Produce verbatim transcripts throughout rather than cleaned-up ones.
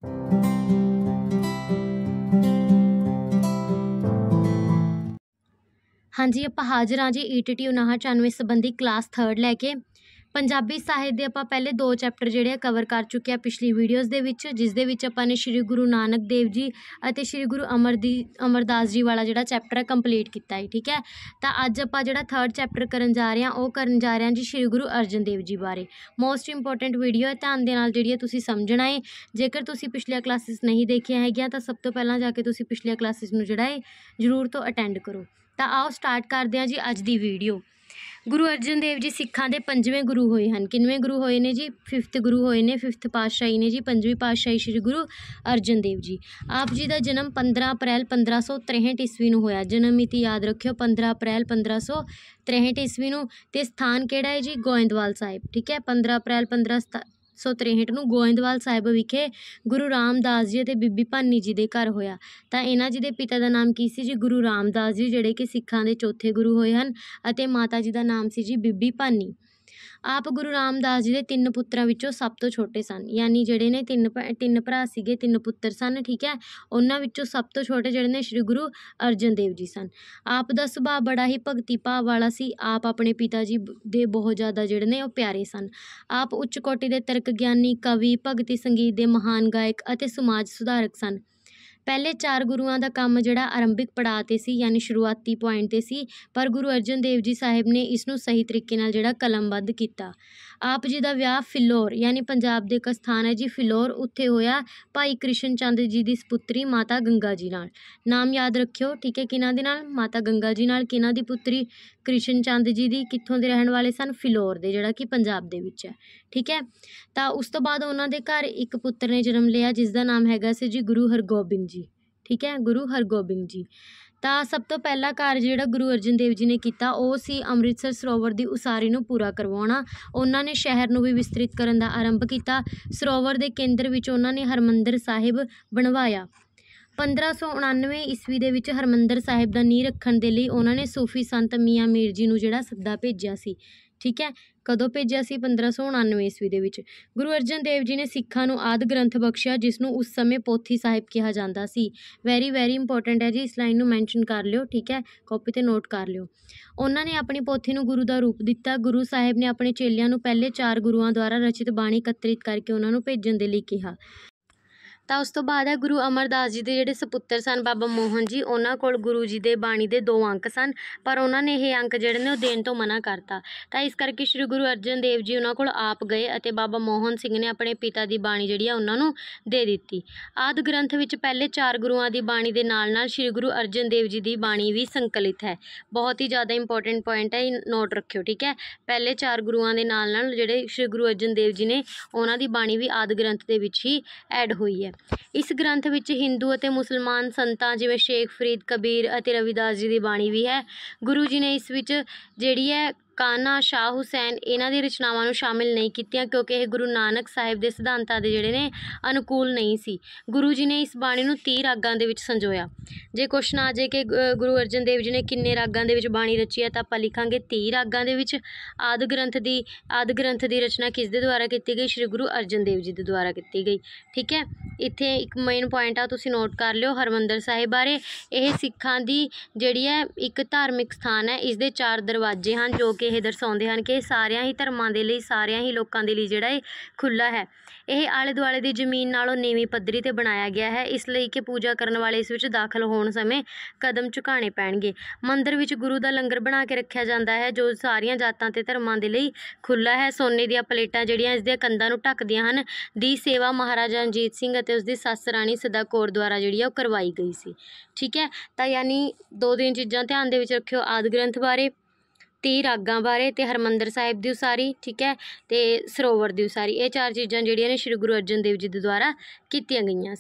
हाँ जी, आपां हाज़र हाँ जी ई टी टी उनाहठ चानवे संबंधी क्लास थर्ड लैके। पंजाबी ਸਾਹਿਤ ਦੇ ਆਪਾਂ ਪਹਿਲੇ ਦੋ ਚੈप्टर ਜਿਹੜੇ ਆ ਕਵਰ ਕਰ ਚੁੱਕੇ ਆ ਪਿਛਲੀ ਵੀਡੀਓਜ਼ ਦੇ ਵਿੱਚ, ਜਿਸ ਦੇ ਵਿੱਚ ਆਪਾਂ ਨੇ ਸ਼੍ਰੀ ਗੁਰੂ ਨਾਨਕ ਦੇਵ ਜੀ ਅਤੇ ਸ਼੍ਰੀ ਗੁਰੂ ਅਮਰ ਦੀ ਅਮਰਦਾਸ ਜੀ ਵਾਲਾ ਜਿਹੜਾ ਚੈप्टर ਹੈ ਕੰਪਲੀਟ ਕੀਤਾ ਹੈ। ਠੀਕ ਹੈ, ਤਾਂ ਅੱਜ ਆਪਾਂ ਜਿਹੜਾ ਥਰਡ ਚੈप्टर ਕਰਨ ਜਾ ਰਹੇ ਹਾਂ ਉਹ ਕਰਨ ਜਾ ਰਹੇ ਹਾਂ ਜੀ ਸ਼੍ਰੀ ਗੁਰੂ ਅਰਜਨ ਦੇਵ ਜੀ ਬਾਰੇ। ਮੋਸਟ ਇੰਪੋਰਟੈਂਟ ਵੀਡੀਓ ਹੈ, ਧਿਆਨ ਦੇ ਨਾਲ ਜਿਹੜੀ ਹੈ ਤੁਸੀਂ ਸਮਝਣਾ ਹੈ। ਜੇਕਰ ਤੁਸੀਂ ਪਿਛਲੀਆਂ ਕਲਾਸਿਸ ਨਹੀਂ ਦੇਖੀਆਂ ਹੈਗੀਆਂ ਤਾਂ ਸਭ ਤੋਂ ਪਹਿਲਾਂ ਜਾ ਕੇ ਤੁਸੀਂ ਪਿਛਲੀਆਂ ਕਲਾਸਿਸ ਨੂੰ ਜਿਹੜਾ ਹੈ ਜ਼ਰੂਰ ਤੋਂ ਅਟੈਂਡ ਕਰੋ। ਤਾਂ ਆਓ ਸਟਾਰਟ ਕਰਦੇ ਹਾਂ ਜੀ ਅੱਜ ਦੀ ਵੀਡੀਓ। ਗੁਰੂ ਅਰਜਨ ਦੇਵ ਜੀ ਸਿੱਖਾਂ ਦੇ ਪੰਜਵੇਂ ਗੁਰੂ ਹੋਏ ਹਨ। ਕਿੰਨਵੇਂ ਗੁਰੂ ਹੋਏ ਨੇ ਜੀ? ਫਿਫਥ ਗੁਰੂ ਹੋਏ ਨੇ, ਫਿਫਥ ਪਾਤਸ਼ਾਹੀ ਨੇ ਜੀ, ਪੰਜਵੀਂ ਪਾਤਸ਼ਾਹੀ ਸ਼੍ਰੀ ਗੁਰੂ ਅਰਜਨ ਦੇਵ ਜੀ। ਆਪ ਜੀ ਦਾ ਜਨਮ ਪੰਦਰਾਂ ਅਪ੍ਰੈਲ ਪੰਦਰਾਂ ਸੌ ਤ੍ਰੇਹਠ ਈਸਵੀ ਨੂੰ ਹੋਇਆ। ਜਨਮ ਮਿਤੀ ਯਾਦ ਰੱਖਿਓ, ਪੰਦਰਾਂ ਅਪ੍ਰੈਲ ਪੰਦਰਾਂ ਸੌ ਤ੍ਰੇਹਠ ਈਸਵੀ ਨੂੰ। ਤੇ ਸਥਾਨ ਕਿਹੜਾ ਹੈ ਜੀ? ਗੋਇੰਦਵਾਲ ਸਾਹਿਬ। ਠੀਕ ਹੈ, ਪੰਦਰਾਂ ਅਪ੍ਰੈਲ ਪੰਦਰਾਂ ਸੌ ਤ੍ਰੇਹਠ ਨੂੰ ਗੋਇੰਦਵਾਲ ਸਾਹਿਬ ਵਿਖੇ ਗੁਰੂ ਰਾਮਦਾਸ ਜੀ ਅਤੇ ਬੀਬੀ ਭਾਨੀ ਜੀ ਦੇ ਘਰ ਹੋਇਆ। ਤਾਂ ਇਹਨਾਂ ਜੀ ਦੇ ਪਿਤਾ ਦਾ ਨਾਮ ਕੀ ਸੀ ਜੀ? ਗੁਰੂ ਰਾਮਦਾਸ ਜੀ, ਜਿਹੜੇ ਕਿ ਸਿੱਖਾਂ ਦੇ ਚੌਥੇ ਗੁਰੂ ਹੋਏ ਹਨ, ਅਤੇ ਮਾਤਾ ਜੀ ਦਾ ਨਾਮ ਸੀ ਜੀ ਬੀਬੀ ਭਾਨੀ। ਆਪ ਗੁਰੂ ਰਾਮਦਾਸ ਜੀ ਦੇ ਤਿੰਨ ਪੁੱਤਰਾਂ ਵਿੱਚੋਂ ਸਭ ਤੋਂ ਛੋਟੇ ਸਨ, ਯਾਨੀ ਜਿਹੜੇ ਨੇ ਤਿੰਨ ਤਿੰਨ ਭਰਾ ਸੀਗੇ, ਤਿੰਨ ਪੁੱਤਰ ਸਨ। ਠੀਕ ਹੈ, ਉਹਨਾਂ ਵਿੱਚੋਂ ਸਭ ਤੋਂ ਛੋਟੇ ਜਿਹੜੇ ਨੇ ਸ਼੍ਰੀ ਗੁਰੂ ਅਰਜਨ ਦੇਵ ਜੀ ਸਨ। ਆਪ ਦਾ ਸੁਭਾਅ ਬੜਾ ਹੀ ਭਗਤੀ ਭਾਵ ਵਾਲਾ ਸੀ। ਆਪ ਆਪਣੇ ਪਿਤਾ ਜੀ ਦੇ ਬਹੁਤ ਜ਼ਿਆਦਾ ਜਿਹੜੇ ਨੇ ਉਹ ਪਿਆਰੇ ਸਨ। ਆਪ ਉੱਚ ਕੋਟि ਦੇ ਤਰਕ ਗਿਆਨੀ, ਕਵੀ, ਭਗਤੀ ਸੰਗੀਤ ਦੇ ਮਹਾਨ ਗਾਇਕ ਅਤੇ ਸਮਾਜ ਸੁਧਾਰਕ ਸਨ। ਪਹਿਲੇ ਚਾਰ ਗੁਰੂਆਂ ਦਾ ਕੰਮ ਜਿਹੜਾ ਆਰੰਭਿਕ ਪੜਾਅ 'ਤੇ ਸੀ, ਯਾਨੀ ਸ਼ੁਰੂਆਤੀ ਪੁਆਇੰਟ 'ਤੇ ਸੀ, ਪਰ ਗੁਰੂ ਅਰਜਨ ਦੇਵ ਜੀ ਸਾਹਿਬ ਨੇ ਇਸ ਨੂੰ ਸਹੀ ਤਰੀਕੇ ਨਾਲ ਜਿਹੜਾ ਕਲਮਬੱਧ ਕੀਤਾ। ਆਪ ਜੀ ਦਾ ਵਿਆਹ ਫਿਲੌਰ, ਯਾਨੀ ਪੰਜਾਬ ਦੇ ਇੱਕ ਸਥਾਨ ਹੈ ਜੀ ਫਿਲੌਰ, ਉੱਥੇ ਹੋਇਆ ਭਾਈ ਕ੍ਰਿਸ਼ਨ ਚੰਦ ਜੀ ਦੀ ਸਪੁੱਤਰੀ ਮਾਤਾ ਗੰਗਾ ਜੀ ਨਾਲ। ਨਾਮ ਯਾਦ ਰੱਖਿਓ, ਠੀਕ ਹੈ, ਕਿਹਨਾਂ ਦੇ ਨਾਲ? ਮਾਤਾ ਗੰਗਾ ਜੀ ਨਾਲ। ਕਿਹਨਾਂ ਦੀ ਪੁੱਤਰੀ? ਕ੍ਰਿਸ਼ਨ ਚੰਦ ਜੀ ਦੀ। ਕਿੱਥੋਂ ਦੇ ਰਹਿਣ ਵਾਲੇ ਸਨ? ਫਿਲੌਰ ਦੇ, ਜਿਹੜਾ ਕਿ ਪੰਜਾਬ ਦੇ ਵਿੱਚ ਹੈ। ਠੀਕ ਹੈ, ਤਾਂ ਉਸ ਤੋਂ ਬਾਅਦ ਉਹਨਾਂ ਦੇ ਘਰ ਇੱਕ ਪੁੱਤਰ ਨੇ ਜਨਮ ਲਿਆ, ਜਿਸ ਦਾ ਨਾਮ ਹੈਗਾ ਸੀ ਜੀ ਗੁਰੂ ਹਰਗੋਬਿੰਦ ਜੀ। ਠੀਕ ਹੈ, ਗੁਰੂ ਹਰਗੋਬਿੰਦ ਜੀ। ਤਾਂ ਸਭ ਤੋਂ ਪਹਿਲਾ ਕਾਰਜ ਜਿਹੜਾ ਗੁਰੂ ਅਰਜਨ ਦੇਵ ਜੀ ਨੇ ਕੀਤਾ ਉਹ ਸੀ ਅੰਮ੍ਰਿਤਸਰ ਸਰੋਵਰ ਦੀ ਉਸਾਰੀ ਨੂੰ ਪੂਰਾ ਕਰਵਾਉਣਾ। ਉਹਨਾਂ ਨੇ ਸ਼ਹਿਰ ਨੂੰ ਵੀ ਵਿਸਤ੍ਰਿਤ ਕਰਨ ਦਾ ਆਰੰਭ ਕੀਤਾ। ਸਰੋਵਰ ਦੇ ਕੇਂਦਰ ਵਿੱਚ ਉਹਨਾਂ ਨੇ ਹਰਿਮੰਦਰ ਸਾਹਿਬ ਬਣਵਾਇਆ। ਪੰਦਰਾਂ ਸੌ ਉਣਾਨਵੇਂ ਈਸਵੀ ਦੇ ਵਿੱਚ ਹਰਿਮੰਦਰ ਸਾਹਿਬ ਦਾ ਨੀਂਹ ਰੱਖਣ ਦੇ ਲਈ ਉਹਨਾਂ ਨੇ ਸੂਫੀ ਸੰਤ ਮੀਆਂ ਮੀਰ ਜੀ ਨੂੰ ਜਿਹੜਾ ਸੱਦਾ ਭੇਜਿਆ ਸੀ। ਠੀਕ ਹੈ, ਕਦੋਂ ਭੇਜਿਆ ਸੀ? ਪੰਦਰਾਂ ਸੌ ਉਣਾਨਵੇਂ ਈਸਵੀ ਦੇ ਵਿੱਚ। ਗੁਰੂ ਅਰਜਨ ਦੇਵ ਜੀ ਨੇ ਸਿੱਖਾਂ ਨੂੰ ਆਦਿ ਗ੍ਰੰਥ ਬਖਸ਼ਿਆ, ਜਿਸ ਨੂੰ ਉਸ ਸਮੇਂ ਪੋਥੀ ਸਾਹਿਬ ਕਿਹਾ ਜਾਂਦਾ ਸੀ। ਵੈਰੀ ਵੈਰੀ ਇੰਪੋਰਟੈਂਟ ਹੈ ਜੀ, ਇਸ ਲਾਈਨ ਨੂੰ ਮੈਂਸ਼ਨ ਕਰ ਲਿਓ। ਠੀਕ ਹੈ, ਕਾਪੀ 'ਤੇ ਨੋਟ ਕਰ ਲਿਓ। ਉਹਨਾਂ ਨੇ ਆਪਣੀ ਪੋਥੀ ਨੂੰ ਗੁਰੂ ਦਾ ਰੂਪ ਦਿੱਤਾ। ਗੁਰੂ ਸਾਹਿਬ ਨੇ ਆਪਣੇ ਚੇਲਿਆਂ ਨੂੰ ਪਹਿਲੇ ਚਾਰ ਗੁਰੂਆਂ ਦੁਆਰਾ ਰਚਿਤ ਬਾਣੀ ਇਕੱਤਰਿਤ ਕਰਕੇ ਉਹਨਾਂ ਨੂੰ ਭੇਜਣ ਦੇ ਲਈ ਕਿਹਾ। ਤਾਂ ਉਸ ਤੋਂ ਬਾਅਦ ਹੈ ਗੁਰੂ ਅਮਰਦਾਸ ਜੀ ਦੇ ਜਿਹੜੇ ਸਪੁੱਤਰ ਸਨ ਬਾਬਾ ਮੋਹਨ ਜੀ, ਉਹਨਾਂ ਕੋਲ ਗੁਰੂ ਜੀ ਦੇ ਬਾਣੀ ਦੇ ਦੋ ਅੰਕ ਸਨ, ਪਰ ਉਹਨਾਂ ਨੇ ਇਹ ਅੰਕ ਜਿਹੜੇ ਨੇ ਉਹ ਦੇਣ ਤੋਂ ਮਨਾ ਕਰਤਾ। ਤਾਂ ਇਸ ਕਰਕੇ ਸ਼੍ਰੀ ਗੁਰੂ ਅਰਜਨ ਦੇਵ ਜੀ ਉਹਨਾਂ ਕੋਲ ਆਪ ਗਏ ਅਤੇ ਬਾਬਾ ਮੋਹਨ ਸਿੰਘ ਨੇ ਆਪਣੇ ਪਿਤਾ ਦੀ ਬਾਣੀ ਜਿਹੜੀ ਆ ਉਹਨਾਂ ਨੂੰ ਦੇ ਦਿੱਤੀ। ਆਦਿ ਗ੍ਰੰਥ ਵਿੱਚ ਪਹਿਲੇ ਚਾਰ ਗੁਰੂਆਂ ਦੀ ਬਾਣੀ ਦੇ ਨਾਲ ਨਾਲ ਸ਼੍ਰੀ ਗੁਰੂ ਅਰਜਨ ਦੇਵ ਜੀ ਦੀ ਬਾਣੀ ਵੀ ਸੰਕਲਿਤ ਹੈ। ਬਹੁਤ ਹੀ ਜ਼ਿਆਦਾ ਇੰਪੋਰਟੈਂਟ ਪੁਆਇੰਟ ਹੈ, ਨੋਟ ਰੱਖਿਓ। ਠੀਕ ਹੈ, ਪਹਿਲੇ ਚਾਰ ਗੁਰੂਆਂ ਦੇ ਨਾਲ ਨਾਲ ਜਿਹੜੇ ਸ਼੍ਰੀ ਗੁਰੂ ਅਰਜਨ ਦੇਵ ਜੀ ਨੇ ਉਹਨਾਂ ਦੀ ਬਾਣੀ ਵੀ ਆਦਿ ਗ੍ਰੰਥ ਦੇ ਵਿੱਚ ਹੀ ਐਡ ਹੋਈ ਹੈ। ਇਸ ਗ੍ਰੰਥ ਵਿੱਚ ਹਿੰਦੂ ਅਤੇ ਮੁਸਲਮਾਨ ਸੰਤਾਂ ਜਿਵੇਂ ਸ਼ੇਖ ਫਰੀਦ, ਕਬੀਰ ਅਤੇ ਰਵਿਦਾਸ ਜੀ ਦੀ ਬਾਣੀ ਵੀ ਹੈ। ਗੁਰੂ ਜੀ ਨੇ ਇਸ ਵਿੱਚ ਜਿਹੜੀ ਹੈ ਕਾਨਾ, ਸ਼ਾਹ ਹੁਸੈਨ, ਇਹਨਾਂ ਦੀ ਰਚਨਾਵਾਂ ਨੂੰ ਸ਼ਾਮਿਲ ਨਹੀਂ ਕੀਤੀਆਂ, ਕਿਉਂਕਿ ਇਹ ਗੁਰੂ ਨਾਨਕ ਸਾਹਿਬ ਦੇ ਸਿਧਾਂਤਾਂ ਦੇ ਜਿਹੜੇ ਨੇ ਅਨੁਕੂਲ ਨਹੀਂ ਸੀ। ਗੁਰੂ ਜੀ ਨੇ ਇਸ ਬਾਣੀ ਨੂੰ ਤੀਹ ਰਾਗਾਂ ਦੇ ਵਿੱਚ ਸੰਜੋਇਆ। ਜੇ ਕੁਐਸਚਨ ਆ ਜਾਏ ਕਿ ਗੁਰੂ ਅਰਜਨ ਦੇਵ ਜੀ ਨੇ ਕਿੰਨੇ ਰਾਗਾਂ ਦੇ ਵਿੱਚ ਬਾਣੀ ਰਚੀ ਹੈ, ਤਾਂ ਆਪਾਂ ਲਿਖਾਂਗੇ ਤੀਹ ਰਾਗਾਂ ਦੇ ਵਿੱਚ। ਆਦਿ ਗ੍ਰੰਥ ਦੀ ਆਦਿ ਗ੍ਰੰਥ ਦੀ ਰਚਨਾ ਕਿਸ ਦੇ ਦੁਆਰਾ ਕੀਤੀ ਗਈ? ਸ਼੍ਰੀ ਗੁਰੂ ਅਰਜਨ ਦੇਵ ਜੀ ਦੇ ਦੁਆਰਾ ਕੀਤੀ ਗਈ। ਠੀਕ ਹੈ, ਇੱਥੇ ਇੱਕ ਮੇਨ ਪੁਆਇੰਟ ਆ, ਤੁਸੀਂ ਨੋਟ ਕਰ ਲਿਓ ਹਰਿਮੰਦਰ ਸਾਹਿਬ ਬਾਰੇ। ਇਹ ਸਿੱਖਾਂ ਦੀ ਜਿਹੜੀ ਹੈ ਇੱਕ ਧਾਰਮਿਕ ਸਥਾਨ ਹੈ। ਇਸ ਦੇ ਚਾਰ ਦਰਵਾਜ਼ੇ ਹਨ ਜੋ ਕਿ ਇਹ ਦਰਸਾਉਂਦੇ ਹਨ ਕਿ ਸਾਰਿਆਂ ਹੀ ਧਰਮਾਂ ਦੇ ਲਈ, ਸਾਰਿਆਂ ਹੀ ਲੋਕਾਂ ਦੇ ਲਈ ਜਿਹੜਾ ਇਹ ਖੁੱਲ੍ਹਾ ਹੈ। ਇਹ ਆਲੇ ਦੁਆਲੇ ਦੀ ਜ਼ਮੀਨ ਨਾਲੋਂ ਨੀਵੀਂ ਪੱਧਰੀ 'ਤੇ ਬਣਾਇਆ ਗਿਆ ਹੈ, ਇਸ ਲਈ ਕਿ ਪੂਜਾ ਕਰਨ ਵਾਲੇ ਇਸ ਵਿੱਚ ਦਾਖਲ ਹੋਣ ਸਮੇਂ ਕਦਮ ਝੁਕਾਉਣੇ ਪੈਣਗੇ। ਮੰਦਿਰ ਵਿੱਚ ਗੁਰੂ ਦਾ ਲੰਗਰ ਬਣਾ ਕੇ ਰੱਖਿਆ ਜਾਂਦਾ ਹੈ, ਜੋ ਸਾਰੀਆਂ ਜਾਤਾਂ ਅਤੇ ਧਰਮਾਂ ਦੇ ਲਈ ਖੁੱਲ੍ਹਾ ਹੈ। ਸੋਨੇ ਦੀਆਂ ਪਲੇਟਾਂ ਜਿਹੜੀਆਂ ਇਸ ਦੀਆਂ ਕੰਧਾਂ ਨੂੰ ਢੱਕਦੀਆਂ ਹਨ, ਦੀ ਸੇਵਾ ਮਹਾਰਾਜਾ ਰਣਜੀਤ ਸਿੰਘ ਅਤੇ ਉਸਦੀ ਸੱਸ ਰਾਣੀ ਸਦਾ ਕੌਰ ਦੁਆਰਾ ਜਿਹੜੀ ਆ ਉਹ ਕਰਵਾਈ ਗਈ ਸੀ। ਠੀਕ ਹੈ, ਤਾਂ ਯਾਨੀ ਦੋ ਤਿੰਨ ਚੀਜ਼ਾਂ ਧਿਆਨ ਦੇ ਵਿੱਚ ਰੱਖਿਓ, ਆਦਿ ਗ੍ਰੰਥ ਬਾਰੇ, ਤੀਹ ਰਾਗਾਂ ਬਾਰੇ, ਅਤੇ ਹਰਿਮੰਦਰ ਸਾਹਿਬ ਦੀ ਉਸਾਰੀ। ਠੀਕ ਹੈ, ਅਤੇ ਸਰੋਵਰ ਦੀ ਉਸਾਰੀ। ਇਹ ਚਾਰ ਚੀਜ਼ਾਂ ਜਿਹੜੀਆਂ ਨੇ ਸ਼੍ਰੀ ਗੁਰੂ ਅਰਜਨ ਦੇਵ ਜੀ ਦੇ ਦੁਆਰਾ ਕੀਤੀਆਂ ਗਈਆਂ ਸੀ।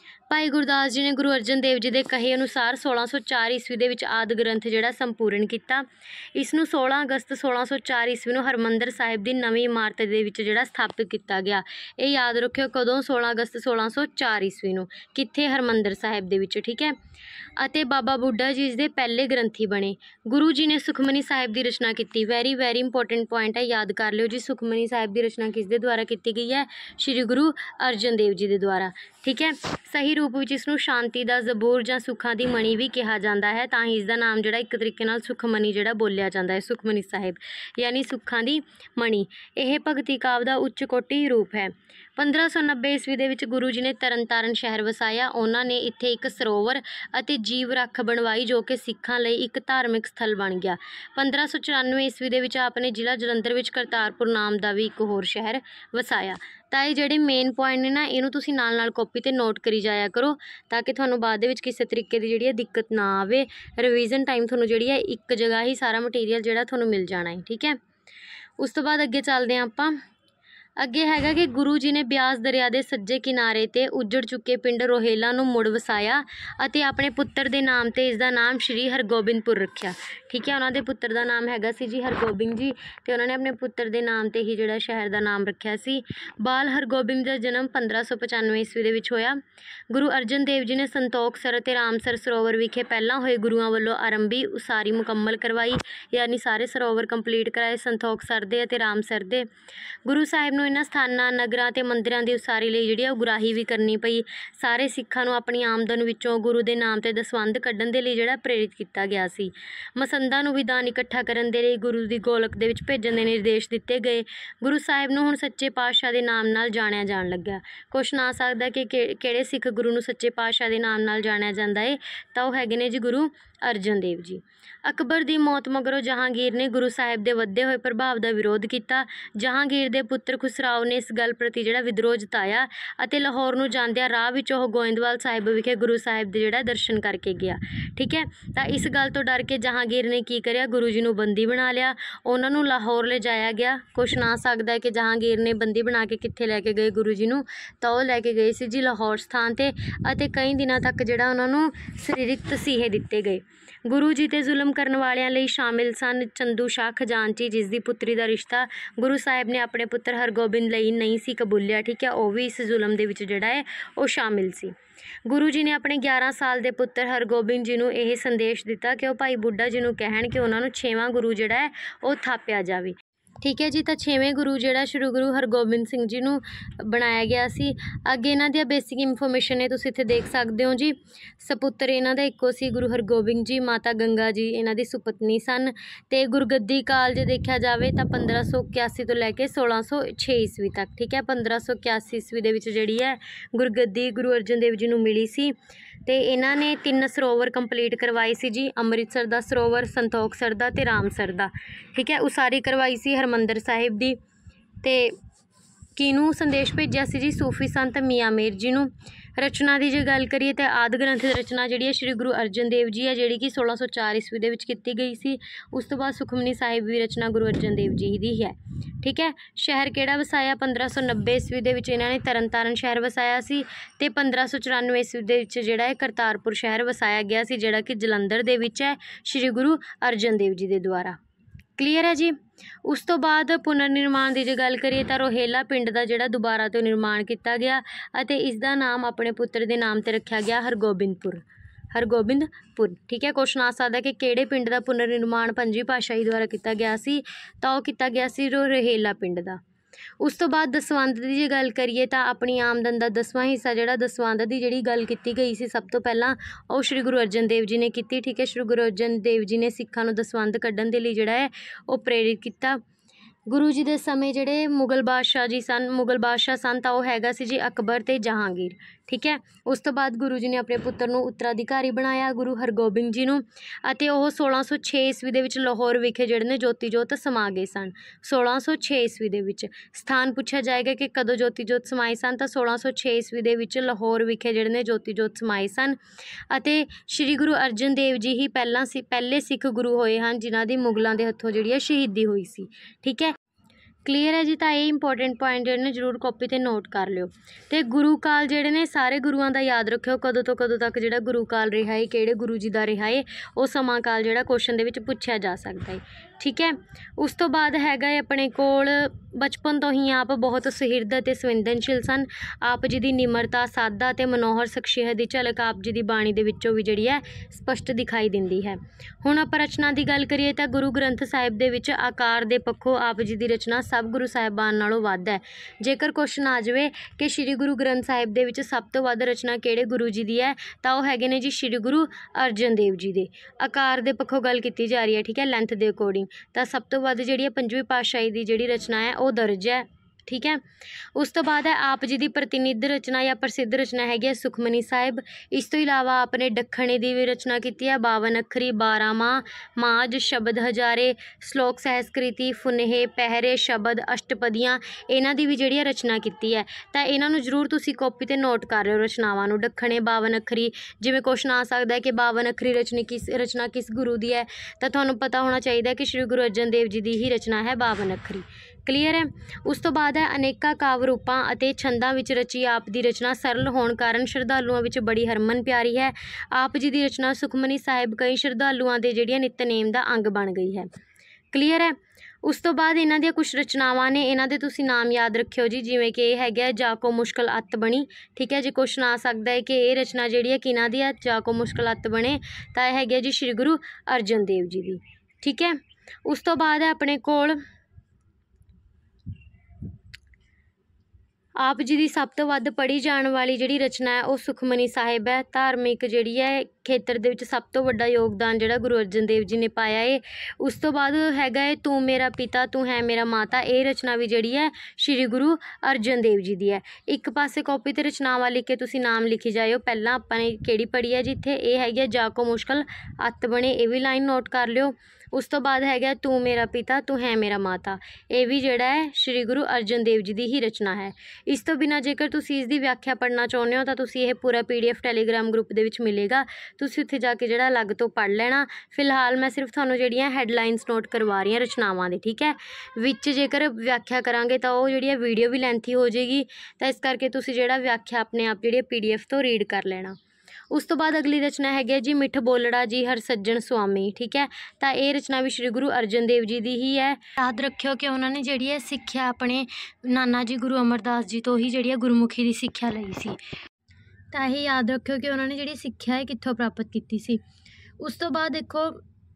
ਭਾਈ ਗੁਰਦਾਸ ਜੀ ਨੇ ਗੁਰੂ ਅਰਜਨ ਦੇਵ ਜੀ ਦੇ ਕਹੇ ਅਨੁਸਾਰ ਸੋਲਾਂ ਸੌ ਚਾਰ ਈਸਵੀ ਦੇ ਵਿੱਚ ਆਦਿ ਗ੍ਰੰਥ ਜਿਹੜਾ ਸੰਪੂਰਨ ਕੀਤਾ। ਇਸ ਨੂੰ ਸੋਲਾਂ ਅਗਸਤ ਸੋਲਾਂ ਸੌ ਚਾਰ ਈਸਵੀ ਨੂੰ ਹਰਿਮੰਦਰ ਸਾਹਿਬ ਦੀ ਨਵੀਂ ਇਮਾਰਤ ਦੇ ਵਿੱਚ ਜਿਹੜਾ ਸਥਾਪਿਤ ਕੀਤਾ ਗਿਆ। ਇਹ ਯਾਦ ਰੱਖਿਓ ਕਦੋਂ, ਸੋਲਾਂ ਅਗਸਤ ਸੋਲਾਂ ਸੌ ਚਾਰ ਈਸਵੀ ਨੂੰ, ਕਿੱਥੇ, ਹਰਿਮੰਦਰ ਸਾਹਿਬ ਦੇ ਵਿੱਚ, ਠੀਕ ਹੈ। ਅਤੇ ਬਾਬਾ ਬੁੱਢਾ ਜੀ ਇਸ ਦੇ ਪਹਿਲੇ ਗ੍ਰੰਥੀ ਬਣੇ। ਗੁਰੂ ਜੀ ਨੇ ਸੁਖਮਨੀ ਸਾਹਿਬ ਦੀ ਰਚਨਾ ਕੀਤੀ। ਵੈਰੀ ਵੈਰੀ ਇੰਪੋਰਟੈਂਟ ਪੁਆਇੰਟ ਹੈ, ਯਾਦ ਕਰ ਲਿਓ ਜੀ। ਸੁਖਮਨੀ ਸਾਹਿਬ ਦੀ ਰਚਨਾ ਕਿਸ ਦੇ ਦੁਆਰਾ ਕੀਤੀ ਗਈ ਹੈ? ਸ਼੍ਰੀ ਗੁਰੂ ਅਰਜਨ ਦੇਵ ਜੀ ਦੇ ਦੁਆਰਾ, ਠੀਕ ਹੈ। ਸਹੀ ਰੂਪ ਵਿੱਚ ਇਸ ਨੂੰ ਸ਼ਾਂਤੀ ਦਾ ਜ਼ਬੂਰ ਜਾਂ ਸੁੱਖਾਂ ਦੀ ਮਣੀ ਵੀ ਕਿਹਾ ਜਾਂਦਾ ਹੈ, ਤਾਂ ਹੀ ਇਸ ਦਾ ਨਾਮ ਜਿਹੜਾ ਇੱਕ ਤਰੀਕੇ ਨਾਲ ਸੁਖਮਨੀ ਜਿਹੜਾ ਬੋਲਿਆ ਜਾਂਦਾ ਹੈ, ਸੁਖਮਨੀ ਸਾਹਿਬ ਯਾਨੀ ਸੁੱਖਾਂ ਦੀ ਮਣੀ। ਇਹ ਭਗਤੀ ਕਾਵਿ ਦਾ ਉੱਚ ਕੋਟੀ ਰੂਪ ਹੈ। ਪੰਦਰਾਂ ਸੌ ਨੱਬੇ ਈਸਵੀ ਦੇ ਵਿੱਚ ਗੁਰੂ ਜੀ ਨੇ ਤਰਨ ਤਾਰਨ ਸ਼ਹਿਰ ਵਸਾਇਆ। ਉਹਨਾਂ ਨੇ ਇੱਥੇ ਇੱਕ ਸਰੋਵਰ ਅਤੇ ਜੀਵ ਰੱਖ ਬਣਵਾਈ ਜੋ ਕਿ ਸਿੱਖਾਂ ਲਈ ਇੱਕ ਧਾਰਮਿਕ ਸਥਲ ਬਣ ਗਿਆ। ਪੰਦਰਾਂ ਸੌ ਚੁਰਾਨਵੇਂ ਈਸਵੀ ਦੇ ਵਿੱਚ ਆਪ ਨੇ ਜ਼ਿਲ੍ਹਾ ਜਲੰਧਰ ਵਿੱਚ ਕਰਤਾਰਪੁਰ ਨਾਮ ਦਾ ਵੀ ਇੱਕ ਹੋਰ ਸ਼ਹਿਰ ਵਸਾਇਆ। ਤਾਂ ਇਹ ਜਿਹੜੇ ਮੇਨ ਪੁਆਇੰਟ ਨੇ ਨਾ, ਇਹਨੂੰ ਤੁਸੀਂ ਨਾਲ ਨਾਲ ਕਾਪੀ 'ਤੇ ਨੋਟ ਕਰੀ ਜਾਇਆ ਕਰੋ ਤਾਂ ਕਿ ਤੁਹਾਨੂੰ ਬਾਅਦ ਦੇ ਵਿੱਚ ਕਿਸੇ ਤਰੀਕੇ ਦੀ ਜਿਹੜੀ ਹੈ ਦਿੱਕਤ ਨਾ ਆਵੇ। ਰਿਵੀਜ਼ਨ ਟਾਈਮ ਤੁਹਾਨੂੰ ਜਿਹੜੀ ਹੈ ਇੱਕ ਜਗ੍ਹਾ ਹੀ ਸਾਰਾ ਮਟੀਰੀਅਲ ਜਿਹੜਾ ਤੁਹਾਨੂੰ ਮਿਲ ਜਾਣਾ ਹੈ, ਠੀਕ ਹੈ। ਉਸ ਤੋਂ ਬਾਅਦ ਅੱਗੇ ਚੱਲਦੇ ਹਾਂ ਆਪਾਂ। ਅੱਗੇ ਹੈਗਾ ਕਿ ਗੁਰੂ ਜੀ ਨੇ ਬਿਆਸ ਦਰਿਆ ਦੇ ਸੱਜੇ ਕਿਨਾਰੇ 'ਤੇ ਉੱਜੜ ਚੁੱਕੇ ਪਿੰਡ ਰੋਹੇਲਾ ਨੂੰ ਮੁੜ ਵਸਾਇਆ ਅਤੇ ਆਪਣੇ ਪੁੱਤਰ ਦੇ ਨਾਮ 'ਤੇ ਇਸ ਦਾ ਨਾਮ ਸ਼੍ਰੀ ਹਰਗੋਬਿੰਦਪੁਰ ਰੱਖਿਆ, ਠੀਕ ਹੈ। ਉਹਨਾਂ ਦੇ ਪੁੱਤਰ ਦਾ ਨਾਮ ਹੈਗਾ ਸੀ ਜੀ ਹਰਗੋਬਿੰਦ ਜੀ, ਅਤੇ ਉਹਨਾਂ ਨੇ ਆਪਣੇ ਪੁੱਤਰ ਦੇ ਨਾਮ 'ਤੇ ਹੀ ਜਿਹੜਾ ਸ਼ਹਿਰ ਦਾ ਨਾਮ ਰੱਖਿਆ ਸੀ। ਬਾਲ ਹਰਗੋਬਿੰਦ ਦਾ ਜਨਮ ਪੰਦਰਾਂ ਸੌ ਪਚਾਨਵੇਂ ਈਸਵੀ ਦੇ ਵਿੱਚ ਹੋਇਆ। ਗੁਰੂ ਅਰਜਨ ਦੇਵ ਜੀ ਨੇ ਸੰਤੋਖਸਰ ਅਤੇ ਰਾਮਸਰ ਸਰੋਵਰ ਵਿਖੇ ਪਹਿਲਾਂ ਹੋਏ ਗੁਰੂਆਂ ਵੱਲੋਂ ਆਰੰਭੀ ਉਸਾਰੀ ਮੁਕੰਮਲ ਕਰਵਾਈ, ਯਾਨੀ ਸਾਰੇ ਸਰੋਵਰ ਕੰਪਲੀਟ ਕਰਾਏ, ਸੰਤੋਖਸਰ ਦੇ ਅਤੇ ਰਾਮਸਰ ਦੇ। ਗੁਰੂ ਸਾਹਿਬ ਨੂੰ ਇਹਨਾਂ ਸਥਾਨਾਂ, ਨਗਰਾਂ ਅਤੇ ਮੰਦਿਰਾਂ ਦੀ ਉਸਾਰੀ ਲਈ ਜਿਹੜੀ ਆ ਉਗਰਾਹੀ ਵੀ ਕਰਨੀ ਪਈ। ਸਾਰੇ ਸਿੱਖਾਂ ਨੂੰ ਆਪਣੀ ਆਮਦਨ ਵਿੱਚੋਂ ਗੁਰੂ ਦੇ ਨਾਮ 'ਤੇ ਦਸਵੰਧ ਕੱਢਣ ਦੇ ਲਈ ਜਿਹੜਾ ਪ੍ਰੇਰਿਤ ਕੀਤਾ ਗਿਆ ਸੀ। ਮਸੰਦਾਂ ਨੂੰ ਵੀ ਦਾਨ ਇਕੱਠਾ ਕਰਨ ਦੇ ਲਈ ਗੁਰੂ ਦੀ ਗੋਲਕ ਦੇ ਵਿੱਚ ਭੇਜਣ ਦੇ ਨਿਰਦੇਸ਼ ਦਿੱਤੇ ਗਏ। ਗੁਰੂ ਸਾਹਿਬ ਨੂੰ ਹੁਣ ਸੱਚੇ ਪਾਤਸ਼ਾਹ ਦੇ ਨਾਮ ਨਾਲ ਜਾਣਿਆ ਜਾਣ ਲੱਗਾ। ਕੁਛ ਨਾ ਸਕਦਾ ਕਿ ਕਿਹੜੇ ਸਿੱਖ ਗੁਰੂ ਨੂੰ ਸੱਚੇ ਪਾਤਸ਼ਾਹ ਦੇ ਨਾਮ ਨਾਲ ਜਾਣਿਆ ਜਾਂਦਾ ਹੈ, ਤਾਂ ਉਹ ਹੈਗੇ ਨੇ ਜੀ ਗੁਰੂ ਅਰਜਨ ਦੇਵ ਜੀ। ਅਕਬਰ ਦੀ ਮੌਤ ਮਗਰੋਂ ਜਹਾਂਗੀਰ ਨੇ ਗੁਰੂ ਸਾਹਿਬ ਦੇ ਵੱਧਦੇ ਹੋਏ ਪ੍ਰਭਾਵ ਦਾ ਵਿਰੋਧ ਕੀਤਾ। ਜਹਾਂਗੀਰ ਦੇ ਪੁੱਤਰ ਖੁਸਰਾਓ ਨੇ ਇਸ ਗੱਲ ਪ੍ਰਤੀ ਜਿਹੜਾ ਵਿਦਰੋਹ ਜਤਾਇਆ ਅਤੇ ਲਾਹੌਰ ਨੂੰ ਜਾਂਦਿਆਂ ਰਾਹ ਵਿੱਚ ਉਹ ਗੋਇੰਦਵਾਲ ਸਾਹਿਬ ਵਿਖੇ ਗੁਰੂ ਸਾਹਿਬ ਦੇ ਜਿਹੜਾ ਦਰਸ਼ਨ ਕਰਕੇ ਗਿਆ, ਠੀਕ ਹੈ। ਤਾਂ ਇਸ ਗੱਲ ਤੋਂ ਡਰ ਕੇ ਜਹਾਂਗੀਰ ਨੇ ਕੀ ਕਰਿਆ, ਗੁਰੂ ਜੀ ਨੂੰ ਬੰਦੀ ਬਣਾ ਲਿਆ। ਉਹਨਾਂ ਨੂੰ ਲਾਹੌਰ ਲਿਜਾਇਆ ਗਿਆ। ਕੁਛ ਨਾ ਸਕਦਾ ਕਿ ਜਹਾਂਗੀਰ ਨੇ ਬੰਦੀ ਬਣਾ ਕੇ ਕਿੱਥੇ ਲੈ ਕੇ ਗਏ ਗੁਰੂ ਜੀ ਨੂੰ, ਤਾਂ ਉਹ ਲੈ ਕੇ ਗਏ ਸੀ ਜੀ ਲਾਹੌਰ ਸਥਾਨ 'ਤੇ, ਅਤੇ ਕਈ ਦਿਨਾਂ ਤੱਕ ਜਿਹੜਾ ਉਹਨਾਂ ਨੂੰ ਸਰੀਰਕ ਤਸੀਹੇ ਦਿੱਤੇ ਗਏ। ਗੁਰੂ ਜੀ 'ਤੇ ਜ਼ੁਲਮ ਕਰਨ ਵਾਲਿਆਂ ਲਈ ਸ਼ਾਮਿਲ ਸਨ ਚੰਦੂ ਸ਼ਾਹ ਖਜ਼ਾਨਚੀ, ਜਿਸ ਦੀ ਪੁੱਤਰੀ ਦਾ ਰਿਸ਼ਤਾ ਗੁਰੂ ਸਾਹਿਬ ਨੇ ਆਪਣੇ ਪੁੱਤਰ ਹਰਗੋਬਿੰਦ ਲਈ ਨਹੀਂ ਸੀ ਕਬੂਲਿਆ, ਠੀਕ ਹੈ। ਉਹ ਵੀ ਇਸ ਜ਼ੁਲਮ ਦੇ ਵਿੱਚ ਜਿਹੜਾ ਹੈ ਉਹ ਸ਼ਾਮਿਲ ਸੀ। ਗੁਰੂ ਜੀ ਨੇ ਆਪਣੇ ਗਿਆਰਾਂ ਸਾਲ ਦੇ ਪੁੱਤਰ ਹਰਗੋਬਿੰਦ ਜੀ ਨੂੰ ਇਹ ਸੰਦੇਸ਼ ਦਿੱਤਾ ਕਿ ਉਹ ਭਾਈ ਬੁੱਢਾ ਜੀ ਨੂੰ ਕਹਿਣ ਕਿ ਉਹਨਾਂ ਨੂੰ ਛੇਵਾਂ ਗੁਰੂ ਜਿਹੜਾ ਹੈ ਉਹ ਥਾਪਿਆ ਜਾਵੇ, ਠੀਕ ਹੈ ਜੀ। ਤਾਂ ਛੇਵੇਂ ਗੁਰੂ ਜਿਹੜਾ ਸ਼੍ਰੀ ਗੁਰੂ ਹਰਗੋਬਿੰਦ ਸਿੰਘ ਜੀ ਨੂੰ ਬਣਾਇਆ ਗਿਆ ਸੀ। ਅੱਗੇ ਇਹਨਾਂ ਦੀਆਂ ਬੇਸਿਕ ਇਨਫੋਰਮੇਸ਼ਨ ਨੇ, ਤੁਸੀਂ ਇੱਥੇ ਦੇਖ ਸਕਦੇ ਹੋ ਜੀ। ਸਪੁੱਤਰ ਇਹਨਾਂ ਦਾ ਇੱਕੋ ਸੀ ਗੁਰੂ ਹਰਗੋਬਿੰਦ ਜੀ, ਮਾਤਾ ਗੰਗਾ ਜੀ ਇਹਨਾਂ ਦੀ ਸੁਪਤਨੀ ਸਨ। ਅਤੇ ਗੁਰਗੱਦੀ ਕਾਲ ਜੇ ਦੇਖਿਆ ਜਾਵੇ ਤਾਂ ਪੰਦਰਾਂ ਸੌ ਇਕਿਆਸੀ ਤੋਂ ਲੈ ਕੇ ਸੋਲਾਂ ਸੌ ਛੇ ਈਸਵੀ ਤੱਕ, ਠੀਕ ਹੈ। ਪੰਦਰਾਂ ਸੌ ਇਕਿਆਸੀ ਈਸਵੀ ਦੇ ਵਿੱਚ ਜਿਹੜੀ ਹੈ ਗੁਰਗੱਦੀ ਗੁਰੂ ਅਰਜਨ ਦੇਵ ਜੀ ਨੂੰ ਮਿਲੀ ਸੀ। ਅਤੇ ਇਹਨਾਂ ਨੇ ਤਿੰਨ ਸਰੋਵਰ ਕੰਪਲੀਟ ਕਰਵਾਏ ਸੀ ਜੀ, ਅੰਮ੍ਰਿਤਸਰ ਦਾ ਸਰੋਵਰ, ਸੰਤੋਖਸਰ ਦਾ ਅਤੇ ਰਾਮਸਰ ਦਾ, ਠੀਕ ਹੈ। ਉਸਾਰੀ ਕਰਵਾਈ ਸੀ ਹਰਿਮੰਦਰ ਸਾਹਿਬ ਦੀ। ਅਤੇ ਕਿਹਨੂੰ ਸੰਦੇਸ਼ ਭੇਜਿਆ ਸੀ ਜੀ? ਸੂਫੀ ਸੰਤ ਮੀਆਂ ਮੀਰ ਜੀ ਨੂੰ। ਰਚਨਾ ਦੀ ਜੇ ਗੱਲ ਕਰੀਏ ਤਾਂ ਆਦਿ ਗ੍ਰੰਥ ਦੀ ਰਚਨਾ ਜਿਹੜੀ ਹੈ ਸ਼੍ਰੀ ਗੁਰੂ ਅਰਜਨ ਦੇਵ ਜੀ ਹੈ, ਜਿਹੜੀ ਕਿ ਸੋਲਾਂ ਸੌ ਚਾਰ ਈਸਵੀ ਦੇ ਵਿੱਚ ਕੀਤੀ ਗਈ ਸੀ। ਉਸ ਤੋਂ ਬਾਅਦ ਸੁਖਮਨੀ ਸਾਹਿਬ ਦੀ ਰਚਨਾ ਗੁਰੂ ਅਰਜਨ ਦੇਵ ਜੀ ਦੀ ਹੈ, ਠੀਕ ਹੈ। ਸ਼ਹਿਰ ਕਿਹੜਾ ਵਸਾਇਆ? ਪੰਦਰਾਂ ਸੌ ਨੱਬੇ ਈਸਵੀ ਦੇ ਵਿੱਚ ਇਹਨਾਂ ਨੇ ਤਰਨ ਤਾਰਨ ਸ਼ਹਿਰ ਵਸਾਇਆ ਸੀ, ਅਤੇ ਪੰਦਰਾਂ ਸੌ ਚੁਰਾਨਵੇਂ ਈਸਵੀ ਦੇ ਵਿੱਚ ਜਿਹੜਾ ਹੈ ਕਰਤਾਰਪੁਰ ਸ਼ਹਿਰ ਵਸਾਇਆ ਗਿਆ ਸੀ, ਜਿਹੜਾ ਕਿ ਜਲੰਧਰ ਦੇ ਵਿੱਚ ਹੈ, ਸ਼੍ਰੀ ਗੁਰੂ ਅਰਜਨ ਦੇਵ ਜੀ ਦੇ ਦੁਆਰਾ। ਕਲੀਅਰ ਹੈ ਜੀ। ਉਸ ਤੋਂ ਬਾਅਦ ਪੁਨਰ ਨਿਰਮਾਣ ਦੀ ਜੇ ਗੱਲ ਕਰੀਏ ਤਾਂ ਰੋਹੇਲਾ ਪਿੰਡ ਦਾ ਜਿਹੜਾ ਦੁਬਾਰਾ ਤੋਂ ਨਿਰਮਾਣ ਕੀਤਾ ਗਿਆ ਅਤੇ ਇਸ ਦਾ ਨਾਮ ਆਪਣੇ ਪੁੱਤਰ ਦੇ ਨਾਮ 'ਤੇ ਰੱਖਿਆ ਗਿਆ ਹਰਗੋਬਿੰਦਪੁਰ, ਹਰਗੋਬਿੰਦਪੁਰ, ਠੀਕ ਹੈ। ਕੁਛ ਨਾ ਸਕਦਾ ਕਿ ਕਿਹੜੇ ਪਿੰਡ ਦਾ ਪੁਨਰ ਨਿਰਮਾਣ ਪੰਜਵੀਂ ਪਾਤਸ਼ਾਹੀ ਦੁਆਰਾ ਕੀਤਾ ਗਿਆ ਸੀ, ਤਾਂ ਉਹ ਕੀਤਾ ਗਿਆ ਸੀ ਰੋਹੇਲਾ ਪਿੰਡ ਦਾ। ਉਸ ਤੋਂ ਬਾਅਦ ਦਸਵੰਧ ਦੀ ਜੇ ਗੱਲ ਕਰੀਏ ਤਾਂ ਆਪਣੀ ਆਮਦਨ ਦਾ ਦਸਵਾਂ ਹਿੱਸਾ ਜਿਹੜਾ ਦਸਵੰਧ ਦੀ ਜਿਹੜੀ ਗੱਲ ਕੀਤੀ ਗਈ ਸੀ ਸਭ ਤੋਂ ਪਹਿਲਾਂ, ਉਹ ਸ਼੍ਰੀ ਗੁਰੂ ਅਰਜਨ ਦੇਵ ਜੀ ਨੇ ਕੀਤੀ, ਠੀਕ ਹੈ। ਸ਼੍ਰੀ ਗੁਰੂ ਅਰਜਨ ਦੇਵ ਜੀ ਨੇ ਸਿੱਖਾਂ ਨੂੰ ਦਸਵੰਧ ਕੱਢਣ ਦੇ ਲਈ ਜਿਹੜਾ ਹੈ ਉਹ ਪ੍ਰੇਰਿਤ ਕੀਤਾ। ਗੁਰੂ ਜੀ ਦੇ ਸਮੇਂ ਜਿਹੜੇ ਮੁਗਲ ਬਾਦਸ਼ਾਹ ਜੀ ਸਨ, ਮੁਗਲ ਬਾਦਸ਼ਾਹ ਸਨ ਤਾਂ ਉਹ ਹੈਗਾ ਸੀ ਜੀ ਅਕਬਰ ਅਤੇ ਜਹਾਂਗੀਰ, ਠੀਕ ਹੈ। ਉਸ ਤੋਂ ਬਾਅਦ ਗੁਰੂ ਜੀ ਨੇ ਆਪਣੇ ਪੁੱਤਰ ਨੂੰ ਉੱਤਰਾਧਿਕਾਰੀ ਬਣਾਇਆ ਗੁਰੂ ਹਰਗੋਬਿੰਦ ਜੀ ਨੂੰ, ਅਤੇ ਉਹ ਸੋਲਾਂ ਸੌ ਛੇ ਈਸਵੀ ਦੇ ਵਿੱਚ ਲਾਹੌਰ ਵਿਖੇ ਜਿਹੜੇ ਨੇ ਜੋਤੀ ਜੋਤ ਸਮਾ ਗਏ ਸਨ। ਸੋਲਾਂ ਸੌ ਛੇ ਈਸਵੀ ਦੇ ਵਿੱਚ ਸਥਾਨ ਪੁੱਛਿਆ ਜਾਏਗਾ ਕਿ ਕਦੋਂ ਜੋਤੀ ਜੋਤ ਸਮਾਏ ਸਨ, ਤਾਂ ਸੋਲਾਂ ਸੌ ਛੇ ਈਸਵੀ ਦੇ ਵਿੱਚ ਲਾਹੌਰ ਵਿਖੇ ਜਿਹੜੇ ਨੇ ਜੋਤੀ ਜੋਤ ਸਮਾਏ ਸਨ। ਅਤੇ ਸ਼੍ਰੀ ਗੁਰੂ ਅਰਜਨ ਦੇਵ ਜੀ ਹੀ ਪਹਿਲਾਂ ਸੀ ਪਹਿਲੇ ਸਿੱਖ ਗੁਰੂ ਹੋਏ ਹਨ ਜਿਨ੍ਹਾਂ ਦੀ ਮੁਗਲਾਂ ਦੇ ਹੱਥੋਂ ਜਿਹੜੀ ਹੈ ਸ਼ਹੀਦੀ ਹੋਈ ਸੀ, ਠੀਕ ਹੈ। क्लीयर है जी। तो ये इंपॉर्टेंट पॉइंट जो ने जरूर कॉपी ते नोट कर लियो। तो गुरु काल जेडे ने सारे गुरुआं दा याद रखियो, कदों तो कदों तक जेड़ा गुरु काल रहा है, किहड़े गुरु जी दा रहा है, वो समा काल जेड़ा क्वेश्चन दे विच पुछया जा सकता है। ठीक है। उस तो बाद हैगा अपने कोल बचपन तो ही आप बहुत सुहिरद ते संवेदनशील सन। आप जी दी निमरता, सादा ते मनोहर शख्सियत दी झलक आप जी दी बाणी दे विचों भी जिहड़ी है स्पष्ट दिखाई दिंदी है। हुण आपां रचना दी गल करिए तां गुरु ग्रंथ साहिब दे विच आकार दे पक्षों आप जी दी रचना सब गुरु साहिबान नालों वध है। जेकर क्वेश्चन आ जाए कि श्री गुरु ग्रंथ साहिब दे विच सब तो वध रचना किहड़े गुरु जी दी है, तां ओह हैगे ने जी श्री गुरु अर्जन देव जी दे। आकार दे पक्षों गल कीती जा रही है, ठीक है, लेंथ दे अकॉर्डिंग, तो सब तो वध जिहड़ी पंजवीं पातशाही दी जिहड़ी रचना है वो दर्ज है। ठीक है। उस तो बाद है आप जी की प्रतिनिध रचना या प्रसिद्ध रचना हैगी सुखमनी साहिब। इस तो इलावा आपने दखणे की भी रचना की है, बावन अखरी, बारह माह, माज, शब्द हजारे, श्लोक सहस्कृति, फुनहे, पहरे, शब्द, अष्टपदियाँ, इन्हां दी भी जिहड़ी रचना की है। तो इन्हों जरूर तुसी कॉपी ते नोट कर रहे हो रचनावां नूं। दखणे बावन अखरी, जिवें क्वेश्चन आ सकता है कि बावन अखरी रचना किस रचना किस गुरु की है, तो तुहानूं पता होना चाहिए कि श्री गुरु अर्जन देव जी की ही रचना है बावन अखरी। क्लीयर है। उस तो बाद है अनेका काव्य रूपां अते छंदां विच रची आप दी रचना सरल होने कारण श्रद्धालुओं विच बड़ी हरमन प्यारी है। आप जी की रचना सुखमनी साहिब कई श्रद्धालुओं के जिहड़ियां नितनेम का अंग बन गई है। क्लीयर है। उस तो बाद इन्हां दी कुछ रचनावां ने, इन्हां दे तुसीं नाम याद रखियो जी, जिवें कि यह हैगा जाको मुश्किल अत बनी। ठीक है जी। क्वेश्चन आ सकता है कि यह रचना जिहड़ी है किन्हां दी है, जाको मुश्किल अत बने, तो यह हैगी जी श्री गुरु अर्जन देव जी की। ठीक है। उस तो बाद है अपने कोल आप जी की सब तो वध पढ़ी जाने वाली जिहड़ी रचना है वह सुखमनी साहिब है। धार्मिक जिहड़ी है खेतर दे विच सब तो वड्डा योगदान जिहड़ा गुरु अर्जन देव जी ने पाया है। उस तो बाद हैगा है तू मेरा पिता तू है मेरा माता, ये रचना भी जिहड़ी है श्री गुरु अर्जन देव जी की है। एक पासे कॉपी ते रचनावां लिख के तुसीं नाम लिखी जाओ। पहला आपां ने किहड़ी पढ़ी है जिथे ये हैगी जाको मुश्किल अत बने, ये भी लाइन नोट कर लियो। उस तो बाद हैगा तू मेरा पिता तू है मेरा माता, ये भी जिहड़ा है श्री गुरु अर्जन देव जी की ही रचना है। इस तो बिना जेकर तुसीं इसकी व्याख्या पढ़ना चाहुंदे हो तो तुसीं ये पूरा P D F Telegram group दे विच मिलेगा, तुसीं उत्थे जाके जिहड़ा अलग तो पढ़ लेना। फिलहाल मैं सिर्फ तुहानूं जिहड़ियां हैडलाइनस नोट करवा रही हूं रचनावां दी। ठीक है। विच जेकर व्याख्या करांगे तो वो जिहड़ी वीडियो भी लेंथी हो जाएगी, तो इस करके तुसीं जिहड़ा व्याख्या अपने आप जिहड़ी पी डी एफ तो रीड कर लेना। उस तो बाद अगली रचना हैगी जी मिठ बोलड़ा जी हर सज्जन स्वामी। ठीक है। तो ये रचना भी श्री गुरु अर्जन देव जी की ही है। याद रखियो कि उन्होंने जिहड़ी है सिक्ख्या अपने नाना जी गुरु अमरदास जी तो ही जिहड़ी है गुरमुखी की सिक्ख्या लई सी। तो यही याद रखियो कि उन्होंने जिहड़ी सिक्ख्या है कित्थों प्राप्त की सी। उस तो बाद देखो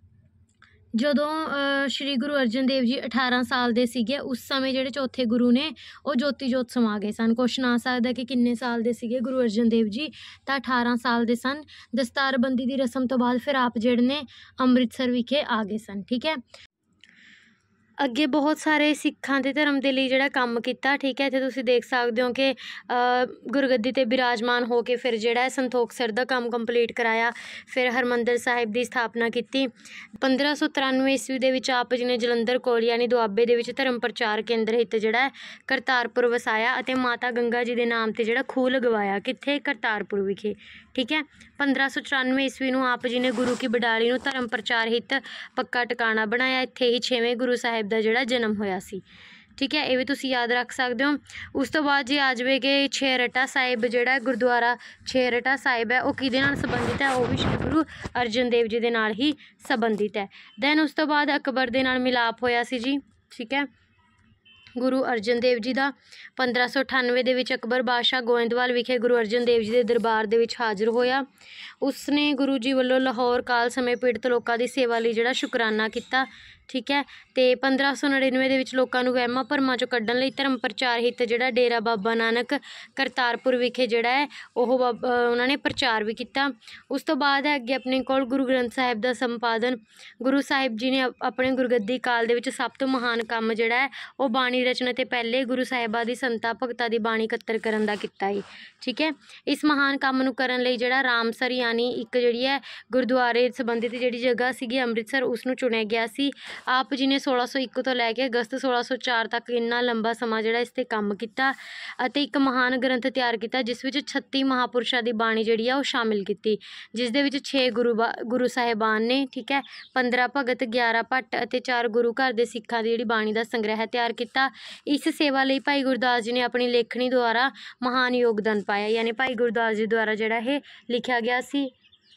जदों श्री गुरु अर्जन देव जी अठारह साल दे सीगे उस समय जिहड़े चौथे गुरु ने वो ज्योति जोत समा गए सन। क्वेश्चन आ सकता है कि किन्ने साल दे सीगे गुरु अर्जन देव जी, तो अठारह साल दे सन। दस्तारबंदी की रस्म तो बाद फिर आप जिहड़े ने अमृतसर विखे आ गए सन। ठीक है। अगे बहुत सारे सिखां दे धर्म के लिए जिहड़ा काम किया। ठीक है। इत्थे तुसीं देख सकते हो कि गुरगद्दी ते बिराजमान हो के फिर जिहड़ा है संतोख सर दा काम कंप्लीट कराया, फिर हरमंदर साहिब की स्थापना की। पंद्रह सौ तिरानवे ईस्वी दे विच आप जी ने जलंधर कोल यानी दुआबे दे विच धर्म प्रचार केंद्र हित जिहड़ा है करतारपुर वसाया अते माता गंगा जी के नाम से जिहड़ा खूह लगवाया कित्थे करतारपुर विखे। ठीक है। पंद्रह सौ चौरानवे ईस्वी नूं आप जी ने गुरु की बडाली नूं धर्म प्रचार हित पक्का टिकाणा बनाया। इत्थे ही छेवें गुरु साहिब दा जिहड़ा जन्म होया सी। ठीक है। ये भी तुसीं याद रख सकते हो। उस तो बाद जी आ जाए कि छेरटा साहिब जिहड़ा गुरुद्वारा छेरटा साहिब है वो किहदे नाल संबंधित है, वो भी श्री गुरु अर्जन देव जी दे नाल ही संबंधित है। दैन उस तो बाद अकबर दे नाल मिलाप होया सी जी। ठीक है। गुरु अर्जन देव जी का पंद्रह सौ अठानवे दे विच अकबर बादशाह गोइंदवाल विखे गुरु अर्जन देव जी के दरबार दे विच हाजिर होया। उसने गुरु जी वालों लाहौर काल समय पीड़ित लोगों की सेवा लई जिहड़ा शुकराना किया। ठीक है। तो पंद्रह सौ नड़िनवे दे विच लोकां नूं वहमां भरमां चों कड्ढण लई धर्म प्रचार हित जिहड़ा डेरा बाबा नानक करतारपुर विखे जिहड़ा है ओह उन्होंने प्रचार भी किया। उस तो बाद है अगे अपने कोल गुरु ग्रंथ साहिब का संपादन गुरु साहिब जी ने अपने गुरगद्दी काल दे विच सब तो महान काम जिहड़ा है वह बाणी रचना ते पहले गुरु साहिबा की संतां भगतां की बाणी इकत्तर करन दा कीता है। ठीक है। इस महान काम नूं करन लई जिहड़ा रामसर यानी एक जिहड़ी है गुरुद्वारे संबंधित जिहड़ी जगह सीगी अमृतसर उसनूं चुनिया गया सी। ਆਪ ਜੀ ਨੇ सोलह सौ एक ਤੋਂ ਲੈ ਕੇ ਅਗਸਤ सोलह सौ चार ਤੱਕ ਇੰਨਾ ਲੰਬਾ ਸਮਾਂ ਜਿਹੜਾ ਇਸ 'ਤੇ ਕੰਮ ਕੀਤਾ ਅਤੇ ਇੱਕ ਮਹਾਨ ਗ੍ਰੰਥ ਤਿਆਰ ਕੀਤਾ ਜਿਸ ਵਿੱਚ ਛੱਤੀ ਮਹਾਂਪੁਰਸ਼ਾਂ ਦੀ ਬਾਣੀ ਜਿਹੜੀ ਆ ਉਹ ਸ਼ਾਮਿਲ ਕੀਤੀ, ਜਿਸ ਦੇ ਵਿੱਚ ਛੇ ਗੁਰੂ ਬਾ ਗੁਰੂ ਸਾਹਿਬਾਨ ਨੇ, ਠੀਕ ਹੈ, ਪੰਦਰਾਂ ਭਗਤ, ਗਿਆਰਾਂ ਭੱਟ ਅਤੇ ਚਾਰ ਗੁਰੂ ਘਰ ਦੇ ਸਿੱਖਾਂ ਦੀ ਜਿਹੜੀ ਬਾਣੀ ਦਾ ਸੰਗ੍ਰਹਿ ਤਿਆਰ ਕੀਤਾ। ਇਸ ਸੇਵਾ ਲਈ ਭਾਈ ਗੁਰਦਾਸ ਜੀ ਨੇ ਆਪਣੀ ਲੇਖਣੀ ਦੁਆਰਾ ਮਹਾਨ ਯੋਗਦਾਨ ਪਾਇਆ, ਯਾਨੀ ਭਾਈ ਗੁਰਦਾਸ ਜੀ ਦੁਆਰਾ ਜਿਹੜਾ ਇਹ ਲਿਖਿਆ ਗਿਆ ਸੀ।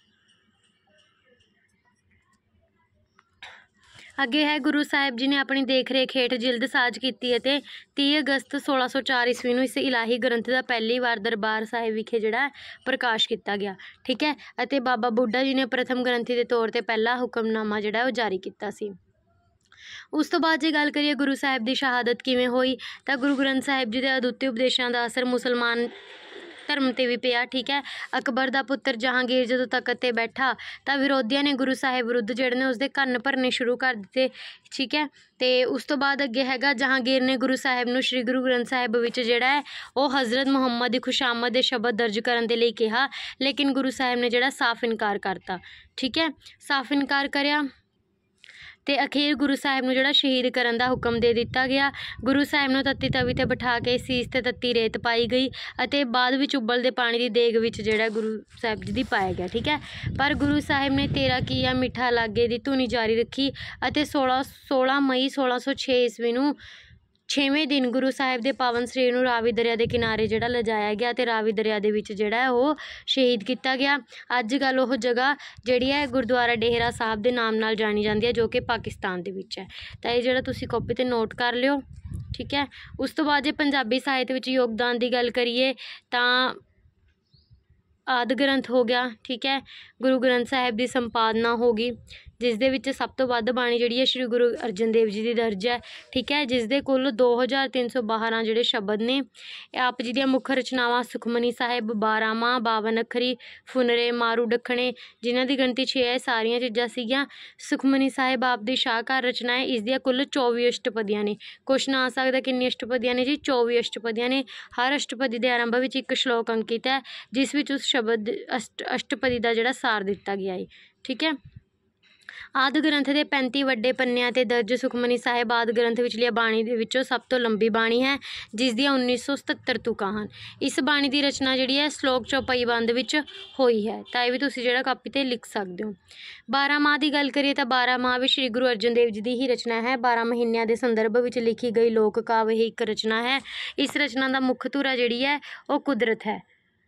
ਅੱਗੇ ਹੈ ਗੁਰੂ ਸਾਹਿਬ ਜੀ ਨੇ ਆਪਣੀ ਦੇਖ ਰੇਖ ਹੇਠ ਜਿਲਦ ਸਾਜ ਕੀਤੀ ਅਤੇ ਤੀਹ ਅਗਸਤ सोलह सौ चार ਈਸਵੀ ਨੂੰ ਇਸ ਇਲਾਹੀ ਗ੍ਰੰਥ ਦਾ ਪਹਿਲੀ ਵਾਰ ਦਰਬਾਰ ਸਾਹਿਬ ਵਿਖੇ ਜਿਹੜਾ ਪ੍ਰਕਾਸ਼ ਕੀਤਾ ਗਿਆ, ਠੀਕ ਹੈ, ਅਤੇ ਬਾਬਾ ਬੁੱਢਾ ਜੀ ਨੇ ਪ੍ਰਥਮ ਗ੍ਰੰਥੀ ਦੇ ਤੌਰ 'ਤੇ ਪਹਿਲਾ ਹੁਕਮਨਾਮਾ ਜਿਹੜਾ ਉਹ ਜਾਰੀ ਕੀਤਾ ਸੀ। ਉਸ ਤੋਂ ਬਾਅਦ ਜੇ ਗੱਲ ਕਰੀਏ ਗੁਰੂ ਸਾਹਿਬ ਦੀ ਸ਼ਹਾਦਤ ਕਿਵੇਂ ਹੋਈ, ਤਾਂ ਗੁਰੂ ਗ੍ਰੰਥ ਸਾਹਿਬ ਜੀ ਦੇ ਅਦੁੱਤੀ ਉਪਦੇਸ਼ਾਂ ਦਾ ਅਸਰ ਮੁਸਲਮਾਨ ਧਰਮ 'ਤੇ ਵੀ ਪਿਆ, ਠੀਕ ਹੈ। ਅਕਬਰ ਦਾ ਪੁੱਤਰ ਜਹਾਂਗੀਰ ਜਦੋਂ ਤਖਤ 'ਤੇ ਬੈਠਾ ਤਾਂ ਵਿਰੋਧੀਆਂ ਨੇ ਗੁਰੂ ਸਾਹਿਬ ਵਿਰੁੱਧ ਜਿਹੜੇ ਨੇ ਉਸਦੇ ਕੰਨ ਭਰਨੇ ਸ਼ੁਰੂ ਕਰ ਦਿੱਤੇ, ਠੀਕ ਹੈ। ਅਤੇ ਉਸ ਤੋਂ ਬਾਅਦ ਅੱਗੇ ਹੈਗਾ ਜਹਾਂਗੀਰ ਨੇ ਗੁਰੂ ਸਾਹਿਬ ਨੂੰ ਸ਼੍ਰੀ ਗੁਰੂ ਗ੍ਰੰਥ ਸਾਹਿਬ ਵਿੱਚ ਜਿਹੜਾ ਹੈ ਉਹ ਹਜ਼ਰਤ ਮੁਹੰਮਦ ਦੀ ਖੁਸ਼ਾਮਦ ਦੇ ਸ਼ਬਦ ਦਰਜ ਕਰਨ ਦੇ ਲਈ ਕਿਹਾ, ਲੇਕਿਨ ਗੁਰੂ ਸਾਹਿਬ ਨੇ ਜਿਹੜਾ ਸਾਫ਼ ਇਨਕਾਰ ਕਰਤਾ, ਠੀਕ ਹੈ, ਸਾਫ਼ ਇਨਕਾਰ ਕਰਿਆ ਅਤੇ ਅਖੀਰ ਗੁਰੂ ਸਾਹਿਬ ਨੂੰ ਜਿਹੜਾ ਸ਼ਹੀਦ ਕਰਨ ਦਾ ਹੁਕਮ ਦੇ ਦਿੱਤਾ ਗਿਆ। ਗੁਰੂ ਸਾਹਿਬ ਨੂੰ ਤੱਤੀ ਤਵੀ 'ਤੇ ਬਿਠਾ ਕੇ ਸੀਸ 'ਤੇ ਤੱਤੀ ਰੇਤ ਪਾਈ ਗਈ ਅਤੇ ਬਾਅਦ ਵਿੱਚ ਉਬਲਦੇ ਪਾਣੀ ਦੀ ਦੇਗ ਵਿੱਚ ਜਿਹੜਾ ਗੁਰੂ ਸਾਹਿਬ ਜੀ ਦੀ ਪਾਇਆ ਗਿਆ, ਠੀਕ ਹੈ। ਪਰ ਗੁਰੂ ਸਾਹਿਬ ਨੇ ਤੇਰਾ ਕੀਆ ਮਿੱਠਾ ਲਾਗੇ ਦੀ ਧੁਨੀ ਜਾਰੀ ਰੱਖੀ ਅਤੇ ਸੋਲਾਂ ਸੋਲਾਂ ਮਈ सोलह सौ छः ਈਸਵੀ ਨੂੰ ਛੇਵੇਂ ਦਿਨ ਗੁਰੂ ਸਾਹਿਬ ਦੇ ਪਾਵਨ ਸਰੀਰ ਨੂੰ ਰਾਵੀ ਦਰਿਆ ਦੇ ਕਿਨਾਰੇ ਜਿਹੜਾ ਲਿਜਾਇਆ ਗਿਆ ਅਤੇ ਰਾਵੀ ਦਰਿਆ ਦੇ ਵਿੱਚ ਜਿਹੜਾ ਉਹ ਸ਼ਹੀਦ ਕੀਤਾ ਗਿਆ। ਅੱਜ ਕੱਲ੍ਹ ਉਹ ਜਗ੍ਹਾ ਜਿਹੜੀ ਹੈ ਗੁਰਦੁਆਰਾ ਡੇਹਰਾ ਸਾਹਿਬ ਦੇ ਨਾਮ ਨਾਲ ਜਾਣੀ ਜਾਂਦੀ ਹੈ, ਜੋ ਕਿ ਪਾਕਿਸਤਾਨ ਦੇ ਵਿੱਚ ਹੈ। ਤਾਂ ਇਹ ਜਿਹੜਾ ਤੁਸੀਂ ਕਾਪੀ 'ਤੇ ਨੋਟ ਕਰ ਲਿਓ, ਠੀਕ ਹੈ। ਉਸ ਤੋਂ ਬਾਅਦ ਜੇ ਪੰਜਾਬੀ ਸਾਹਿਤ ਵਿੱਚ ਯੋਗਦਾਨ ਦੀ ਗੱਲ ਕਰੀਏ ਤਾਂ ਆਦਿ ਗ੍ਰੰਥ ਹੋ ਗਿਆ, ਠੀਕ ਹੈ, ਗੁਰੂ ਗ੍ਰੰਥ ਸਾਹਿਬ ਦੀ ਸੰਪਾਦਨਾ ਹੋ ਗਈ, ਜਿਸ ਦੇ ਵਿੱਚ ਸਭ ਤੋਂ ਵੱਧ ਬਾਣੀ ਜਿਹੜੀ ਹੈ ਸ਼੍ਰੀ ਗੁਰੂ ਅਰਜਨ ਦੇਵ ਜੀ ਦੀ ਦਰਜ ਹੈ, ਠੀਕ ਹੈ, ਜਿਸ ਦੇ ਕੁੱਲ ਦੋ ਹਜ਼ਾਰ ਤਿੰਨ ਸੌ ਬਾਰਾਂ ਜਿਹੜੇ ਸ਼ਬਦ ਨੇ। ਆਪ ਜੀ ਦੀਆਂ ਮੁੱਖ ਰਚਨਾਵਾਂ ਸੁਖਮਨੀ ਸਾਹਿਬ, ਬਾਰਾਂਮਾਹ, ਬਾਵਨ ਅੱਖਰੀ, ਫੁਨਰੇ, ਮਾਰੂ ਦੱਖਣੇ, ਜਿਨ੍ਹਾਂ ਦੀ ਗਿਣਤੀ ਛੇ ਹੈ, ਸਾਰੀਆਂ ਚੀਜ਼ਾਂ ਸੀਗੀਆਂ। ਸੁਖਮਨੀ ਸਾਹਿਬ ਆਪ ਦੀ ਸ਼ਾਹਕਾਰ ਰਚਨਾ ਹੈ, ਇਸ ਦੀਆਂ ਕੁੱਲ ਚੌਵੀ ਅਸ਼ਟਪਦੀਆਂ ਨੇ। ਕੁਐਸਚਨ ਆ ਸਕਦਾ ਕਿੰਨੀ ਅਸ਼ਟਪਦੀਆਂ ਨੇ ਜੀ? ਚੌਵੀ ਅਸ਼ਟਪਦੀਆਂ ਨੇ। ਹਰ ਅਸ਼ਟਪਦੀ ਦੇ ਆਰੰਭ ਵਿੱਚ ਇੱਕ ਸ਼ਲੋਕ ਅੰਕਿਤ ਹੈ, ਜਿਸ ਵਿੱਚ ਉਸ ਸ਼ਬਦ ਅਸ਼ਟ ਅਸ਼ਟਪਦੀ ਦਾ ਜਿਹੜਾ ਸਾਰ ਦਿੱਤਾ ਗਿਆ ਹੈ, ਠੀਕ ਹੈ। ਆਦਿ ਗ੍ਰੰਥ ਦੇ ਪੈਂਤੀ ਵੱਡੇ ਪੰਨਿਆਂ 'ਤੇ ਦਰਜ ਸੁਖਮਨੀ ਸਾਹਿਬ ਆਦਿ ਗ੍ਰੰਥ ਵਿਚਲੀ ਬਾਣੀ ਦੇ ਵਿੱਚੋਂ ਸਭ ਤੋਂ ਲੰਬੀ ਬਾਣੀ ਹੈ, ਜਿਸ ਦੀਆਂ ਉੱਨੀ ਸੌ ਸਤੱਤਰ ਤੁਕਾਂ ਹਨ। ਇਸ ਬਾਣੀ ਦੀ ਰਚਨਾ ਜਿਹੜੀ ਹੈ ਸ਼ਲੋਕ ਚੌਪਈ ਬੰਦ ਵਿੱਚ ਹੋਈ ਹੈ, ਤਾਂ ਇਹ ਵੀ ਤੁਸੀਂ ਜਿਹੜਾ ਕਾਪੀ 'ਤੇ ਲਿਖ ਸਕਦੇ ਹੋ। ਬਾਰਾਂਮਾਹ ਦੀ ਗੱਲ ਕਰੀਏ ਤਾਂ ਬਾਰਾਂਮਾਹ ਵੀ ਸ਼੍ਰੀ ਗੁਰੂ ਅਰਜਨ ਦੇਵ ਜੀ ਦੀ ਹੀ ਰਚਨਾ ਹੈ। ਬਾਰਾਂ ਮਹੀਨਿਆਂ ਦੇ ਸੰਦਰਭ ਵਿੱਚ ਲਿਖੀ ਗਈ ਲੋਕ ਕਾਵਿ ਇਹ ਇੱਕ ਰਚਨਾ ਹੈ। ਇਸ ਰਚਨਾ ਦਾ ਮੁੱਖ ਧੁਰਾ ਜਿਹੜੀ ਹੈ ਉਹ ਕੁਦਰਤ ਹੈ।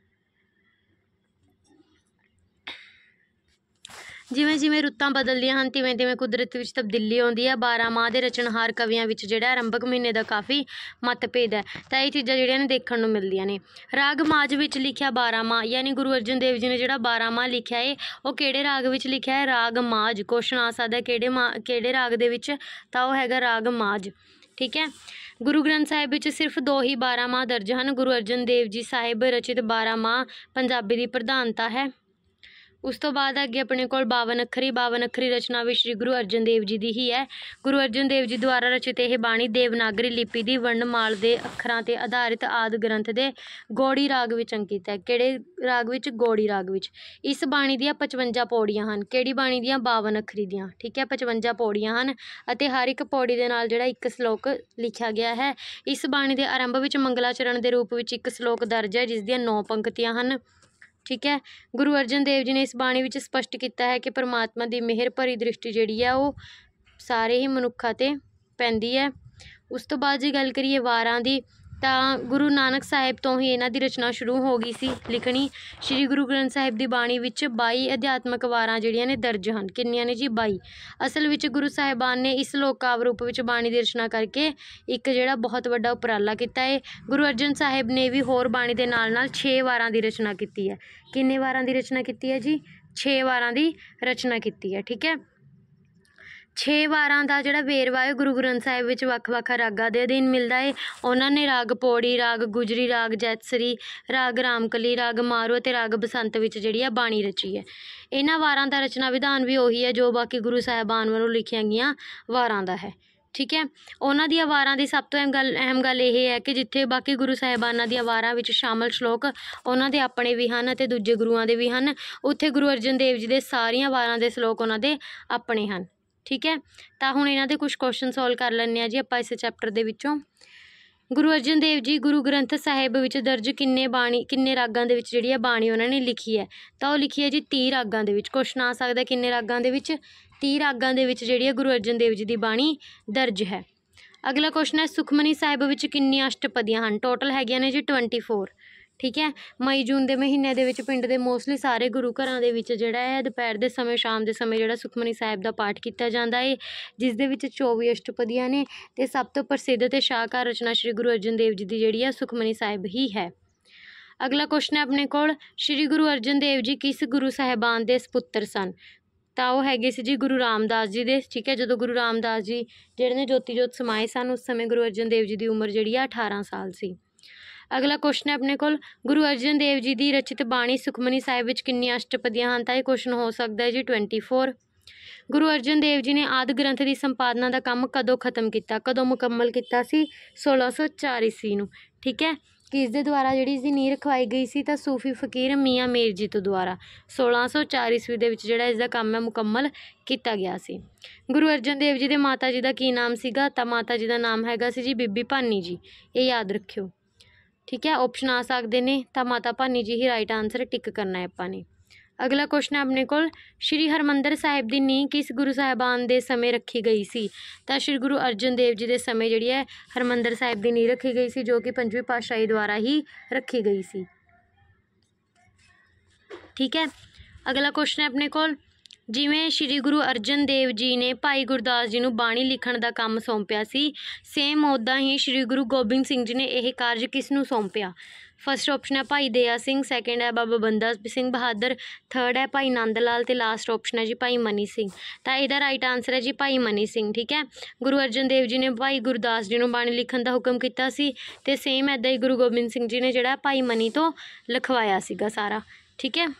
ਜਿਵੇਂ ਜਿਵੇਂ ਰੁੱਤਾਂ ਬਦਲਦੀਆਂ ਹਨ ਤਿਵੇਂ ਤਿਵੇਂ ਕੁਦਰਤ ਵਿੱਚ ਤਬਦੀਲੀ ਆਉਂਦੀ ਹੈ। ਬਾਰਾਂਮਾਹ ਦੇ ਰਚਨਹਾਰ ਕਵੀਆਂ ਵਿੱਚ ਜਿਹੜਾ ਆਰੰਭਕ ਮਹੀਨੇ ਦਾ ਕਾਫੀ ਮਤਭੇਦ ਹੈ, ਤਾਂ ਇਹ ਚੀਜ਼ਾਂ ਜਿਹੜੀਆਂ ਨੇ ਦੇਖਣ ਨੂੰ ਮਿਲਦੀਆਂ ਨੇ। ਰਾਗ ਮਾਝ ਵਿੱਚ ਲਿਖਿਆ ਬਾਰਾਂਮਾਹ, ਯਾਨੀ ਗੁਰੂ ਅਰਜਨ ਦੇਵ ਜੀ ਨੇ ਜਿਹੜਾ ਬਾਰਾਂਮਾਹ ਲਿਖਿਆ ਹੈ ਉਹ ਕਿਹੜੇ ਰਾਗ ਵਿੱਚ ਲਿਖਿਆ ਹੈ? ਰਾਗ ਮਾਝ। ਕੁਐਸਚਨ ਆ ਸਕਦਾ ਕਿਹੜੇ ਮਾ ਕਿਹੜੇ ਰਾਗ ਦੇ ਵਿੱਚ, ਤਾਂ ਉਹ ਹੈਗਾ ਰਾਗ ਮਾਝ, ਠੀਕ ਹੈ। ਗੁਰੂ ਗ੍ਰੰਥ ਸਾਹਿਬ ਵਿੱਚ ਸਿਰਫ ਦੋ ਹੀ ਬਾਰਾਂਮਾਹ ਦਰਜ ਹਨ। ਗੁਰੂ ਅਰਜਨ ਦੇਵ ਜੀ ਸਾਹਿਬ ਰਚਿਤ ਬਾਰਾਂਮਾਹ ਪੰਜਾਬੀ ਦੀ ਪ੍ਰਧਾਨਤਾ ਹੈ। ਉਸ ਤੋਂ ਬਾਅਦ ਅੱਗੇ ਆਪਣੇ ਕੋਲ ਬਾਵਨ ਅੱਖਰੀ ਬਾਵਨ ਅੱਖਰੀ ਰਚਨਾ ਵੀ ਸ਼੍ਰੀ ਗੁਰੂ ਅਰਜਨ ਦੇਵ ਜੀ ਦੀ ਹੀ ਹੈ। ਗੁਰੂ ਅਰਜਨ ਦੇਵ ਜੀ ਦੁਆਰਾ ਰਚਿਤ ਇਹ ਬਾਣੀ ਦੇਵਨਾਗਰੀ ਲਿਪੀ ਦੀ ਵਰਣਮਾਲ ਦੇ ਅੱਖਰਾਂ 'ਤੇ ਆਧਾਰਿਤ ਆਦਿ ਗ੍ਰੰਥ ਦੇ ਗੌੜੀ ਰਾਗ ਵਿੱਚ ਅੰਕਿਤ ਹੈ। ਕਿਹੜੇ ਰਾਗ ਵਿੱਚ? ਗੌੜੀ ਰਾਗ ਵਿੱਚ। ਇਸ ਬਾਣੀ ਦੀਆਂ ਪਚਵੰਜਾ ਪੌੜੀਆਂ ਹਨ। ਕਿਹੜੀ ਬਾਣੀ ਦੀਆਂ? ਬਾਵਨ ਅੱਖਰੀ ਦੀਆਂ, ਠੀਕ ਹੈ, ਪਚਵੰਜਾ ਪੌੜੀਆਂ ਹਨ ਅਤੇ ਹਰ ਇੱਕ ਪੌੜੀ ਦੇ ਨਾਲ ਜਿਹੜਾ ਇੱਕ ਸ਼ਲੋਕ ਲਿਖਿਆ ਗਿਆ ਹੈ। ਇਸ ਬਾਣੀ ਦੇ ਆਰੰਭ ਵਿੱਚ ਮੰਗਲਾਚਰਨ ਦੇ ਰੂਪ ਵਿੱਚ ਇੱਕ ਸ਼ਲੋਕ ਦਰਜ ਹੈ, ਜਿਸ ਦੀਆਂ ਨੌ ਪੰਕਤੀਆਂ ਹਨ, ਠੀਕ ਹੈ। ਗੁਰੂ ਅਰਜਨ ਦੇਵ ਜੀ ਨੇ ਇਸ ਬਾਣੀ ਵਿੱਚ ਸਪਸ਼ਟ ਕੀਤਾ ਹੈ ਕਿ ਪਰਮਾਤਮਾ ਦੀ ਮਿਹਰ ਭਰੀ ਦ੍ਰਿਸ਼ਟੀ ਜਿਹੜੀ ਹੈ ਉਹ ਸਾਰੇ ਹੀ ਮਨੁੱਖਾਂ 'ਤੇ ਪੈਂਦੀ ਹੈ। ਉਸ ਤੋਂ ਬਾਅਦ ਜੇ ਗੱਲ ਕਰੀਏ ਵਾਰਾਂ ਦੀ, ਤਾਂ ਗੁਰੂ ਨਾਨਕ ਸਾਹਿਬ ਤੋਂ ਹੀ ਇਹਨਾਂ ਦੀ ਰਚਨਾ ਸ਼ੁਰੂ ਹੋ ਗਈ ਸੀ ਲਿਖਣੀ। ਸ਼੍ਰੀ ਗੁਰੂ ਗ੍ਰੰਥ ਸਾਹਿਬ ਦੀ ਬਾਣੀ ਵਿੱਚ ਬਾਈ ਅਧਿਆਤਮਕ ਵਾਰਾਂ ਜਿਹੜੀਆਂ ਨੇ ਦਰਜ ਹਨ। ਕਿੰਨੀਆਂ ਨੇ ਜੀ? ਬਾਈ। ਅਸਲ ਵਿੱਚ ਗੁਰੂ ਸਾਹਿਬਾਨ ਨੇ ਇਸ ਲੋਕ ਕਾਵਿ ਰੂਪ ਵਿੱਚ ਬਾਣੀ ਦੀ ਰਚਨਾ ਕਰਕੇ ਇੱਕ ਜਿਹੜਾ ਬਹੁਤ ਵੱਡਾ ਉਪਰਾਲਾ ਕੀਤਾ ਹੈ। ਗੁਰੂ ਅਰਜਨ ਸਾਹਿਬ ਨੇ ਵੀ ਹੋਰ ਬਾਣੀ ਦੇ ਨਾਲ ਨਾਲ ਛੇ ਵਾਰਾਂ ਦੀ ਰਚਨਾ ਕੀਤੀ ਹੈ। ਕਿੰਨੇ ਵਾਰਾਂ ਦੀ ਰਚਨਾ ਕੀਤੀ ਹੈ ਜੀ? ਛੇ ਵਾਰਾਂ ਦੀ ਰਚਨਾ ਕੀਤੀ ਹੈ, ਠੀਕ ਹੈ। ਛੇ ਵਾਰਾਂ ਦਾ ਜਿਹੜਾ ਵੇਰਵਾ ਹੈ ਗੁਰੂ ਗ੍ਰੰਥ ਸਾਹਿਬ ਵਿੱਚ ਵੱਖ ਵੱਖ ਰਾਗਾਂ ਦੇ ਅਧੀਨ ਮਿਲਦਾ ਹੈ। ਉਹਨਾਂ ਨੇ ਰਾਗ ਪੌੜੀ, ਰਾਗ ਗੁਜਰੀ, ਰਾਗ ਜੈਤਸਰੀ, ਰਾਗ ਰਾਮਕਲੀ, ਰਾਗ ਮਾਰੂ ਅਤੇ ਰਾਗ ਬਸੰਤ ਵਿੱਚ ਜਿਹੜੀ ਹੈ ਬਾਣੀ ਰਚੀ ਹੈ। ਇਹਨਾਂ ਵਾਰਾਂ ਦਾ ਰਚਨਾ ਵਿਧਾਨ ਵੀ ਉਹੀ ਹੈ ਜੋ ਬਾਕੀ ਗੁਰੂ ਸਾਹਿਬਾਨ ਵੱਲੋਂ ਲਿਖੀਆਂ ਗਈਆਂ ਵਾਰਾਂ ਦਾ ਹੈ, ਠੀਕ ਹੈ। ਉਹਨਾਂ ਦੀਆਂ ਵਾਰਾਂ ਦੀ ਸਭ ਤੋਂ ਅਹਿਮ ਗੱਲ ਅਹਿਮ ਗੱਲ ਇਹ ਹੈ ਕਿ ਜਿੱਥੇ ਬਾਕੀ ਗੁਰੂ ਸਾਹਿਬਾਨਾਂ ਦੀਆਂ ਵਾਰਾਂ ਵਿੱਚ ਸ਼ਾਮਲ ਸ਼ਲੋਕ ਉਹਨਾਂ ਦੇ ਆਪਣੇ ਵੀ ਹਨ ਅਤੇ ਦੂਜੇ ਗੁਰੂਆਂ ਦੇ ਵੀ ਹਨ, ਉੱਥੇ ਗੁਰੂ ਅਰਜਨ ਦੇਵ ਜੀ ਦੇ ਸਾਰੀਆਂ ਵਾਰਾਂ ਦੇ ਸ਼ਲੋਕ ਉਹਨਾਂ ਦੇ ਆਪਣੇ ਹਨ, ठीक है। तो हुण इन्हां दे कुछ क्वेश्चन सॉल्व कर लैंदे आ जी आपां इस चैप्टर दे विचों। गुरु अर्जन देव जी गुरु ग्रंथ साहिब विच दर्ज किन्ने बाणी किन्ने रागां दे विच जिहड़ी है बाणी उन्हां ने लिखी है, तो वो लिखी है जी तीह रागां दे विच। क्वेश्चन आ सकदा किन्ने रागां दे विच, तीह रागां दे विच जिहड़ी है गुरु अर्जन देव जी दी बाणी दर्ज है। अगला क्वेश्चन है सुखमनी साहिब विच किन्नियां अष्टपदियां हन, टोटल हैगियां ने जी ट्वेंटी फोर। ठीक है। मई जून के महीने दे विच पिंड दे मोस्टली सारे गुरु घरां दे विच जिहड़ा है दोपहर के समय शाम के समय जिहड़ा सुखमनी साहिब दा पाठ किया जाता है, जिस दे विच चौबी अष्टपदियां ने ते सब तो प्रसिद्ध ते शाहकार रचना श्री गुरु अर्जन देव जी की जिहड़ी है सुखमनी साहिब ही है। अगला क्वेश्चन है अपने कोल श्री गुरु अर्जन देव जी किस गुरु साहिबान दे सपुत्र सन, तो वह हैगे सी जी गुरु रामदास जी दे। ठीक है। जो गुरु रामदास जी जिहड़े ने ज्योति जोत समाए सन उस समय गुरु अर्जन देव जी की उम्र जिहड़ी है अठारह साल सी। अगला क्वेश्चन है अपने कोल गुरु अर्जन देव जी की रचित बाणी सुखमनी साहिब विच किन्नियां अष्टपदियां हन, तो यह क्वेश्चन हो सकता है G twenty four. Guru Arjan Dev ji ने आदि ग्रंथ की संपादना का काम कदों खत्म किया, कदों मुकम्मल किया सी, सोलह सौ चार ईस्वी नूं। ठीक है। कि इसके द्वारा जिहड़ी इसकी नींह रखवाई गई सी तो सूफी फकीर मियाँ मीर जी तो द्वारा सोलह सौ चार ईस्वी दे विच जिहड़ा इसका काम है मुकम्मल किया गया सी। गुरु अर्जन देव जी के माता जी का की नाम सीगा, तो माता जी का नाम हैगा सी जी बीबी भानी जी, ये याद रखियो। ठीक है। ऑप्शन आ सकते हैं, तो माता भानी जी ही राइट आंसर टिक करना है आपां ने। अगला क्वेश्चन है अपने को श्री हरमंदर साहिब की नींह किस गुरु साहिबान के समय रखी गई सी, तो श्री गुरु अर्जन देव जी के समय जिहड़ी है हरमंदर साहिब की नींह रखी गई सी, जो कि पंजवीं पातशाही द्वारा ही रखी गई सी। ठीक है। अगला क्वेश्चन है अपने को जिमें श्री गुरु अर्जन देव जी ने भाई गुरदास जी नूं बाणी लिखण का काम सौंपिया सी, सेम उदां ही श्री गुरु गोबिंद सिंह जी ने यह कार्य किसनूं सौंपिया। फर्स्ट ऑप्शन है भाई दया सिंह, सैकेंड है बाबा बंदा सिंह बहादुर, थर्ड है भाई नंद लाल, तो लास्ट ऑप्शन है जी भाई मनी सिंह। तो यदा राइट आंसर है जी भाई मनी सिंह। ठीक है। गुरु अर्जन देव जी ने भाई गुरदास जी नूं बाणी लिखण का हुक्म किया सी, ते सेम ऐदा ही गुरु गोबिंद सिंह जी ने जिहड़ा भाई मनी तो लिखवाया सीगा सारा। ठीक है।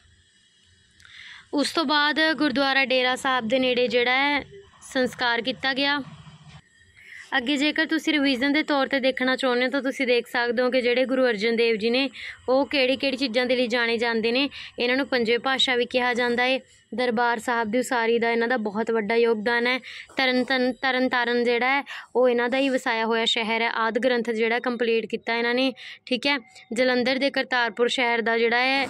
उस तो बाद गुरुद्वारा डेरा साहब के नेड़े जिहड़ा है संस्कार किया गया। अगे जेकर तुसी रिवीजन के तौर पर देखना चाहते हो तो तुसी देख सकते हो कि जिहड़े गुरु अर्जन देव जी ने वो किहड़ी किहड़ी चीज़ों के लिए जाने जाते हैं। इन्हां नूं पंजवीं पातशाह भी कहा जाता है। दरबार साहब की उसारी का इन्हां दा बहुत वड्डा योगदान है। तरन तन तरन तारण जिहड़ा है वो इन्हां दा ही वसाया होया शहर है। आदि ग्रंथ जिहड़ा कंप्लीट किया इन्हां ने। ठीक है। जलंधर के करतारपुर शहर का जिहड़ा है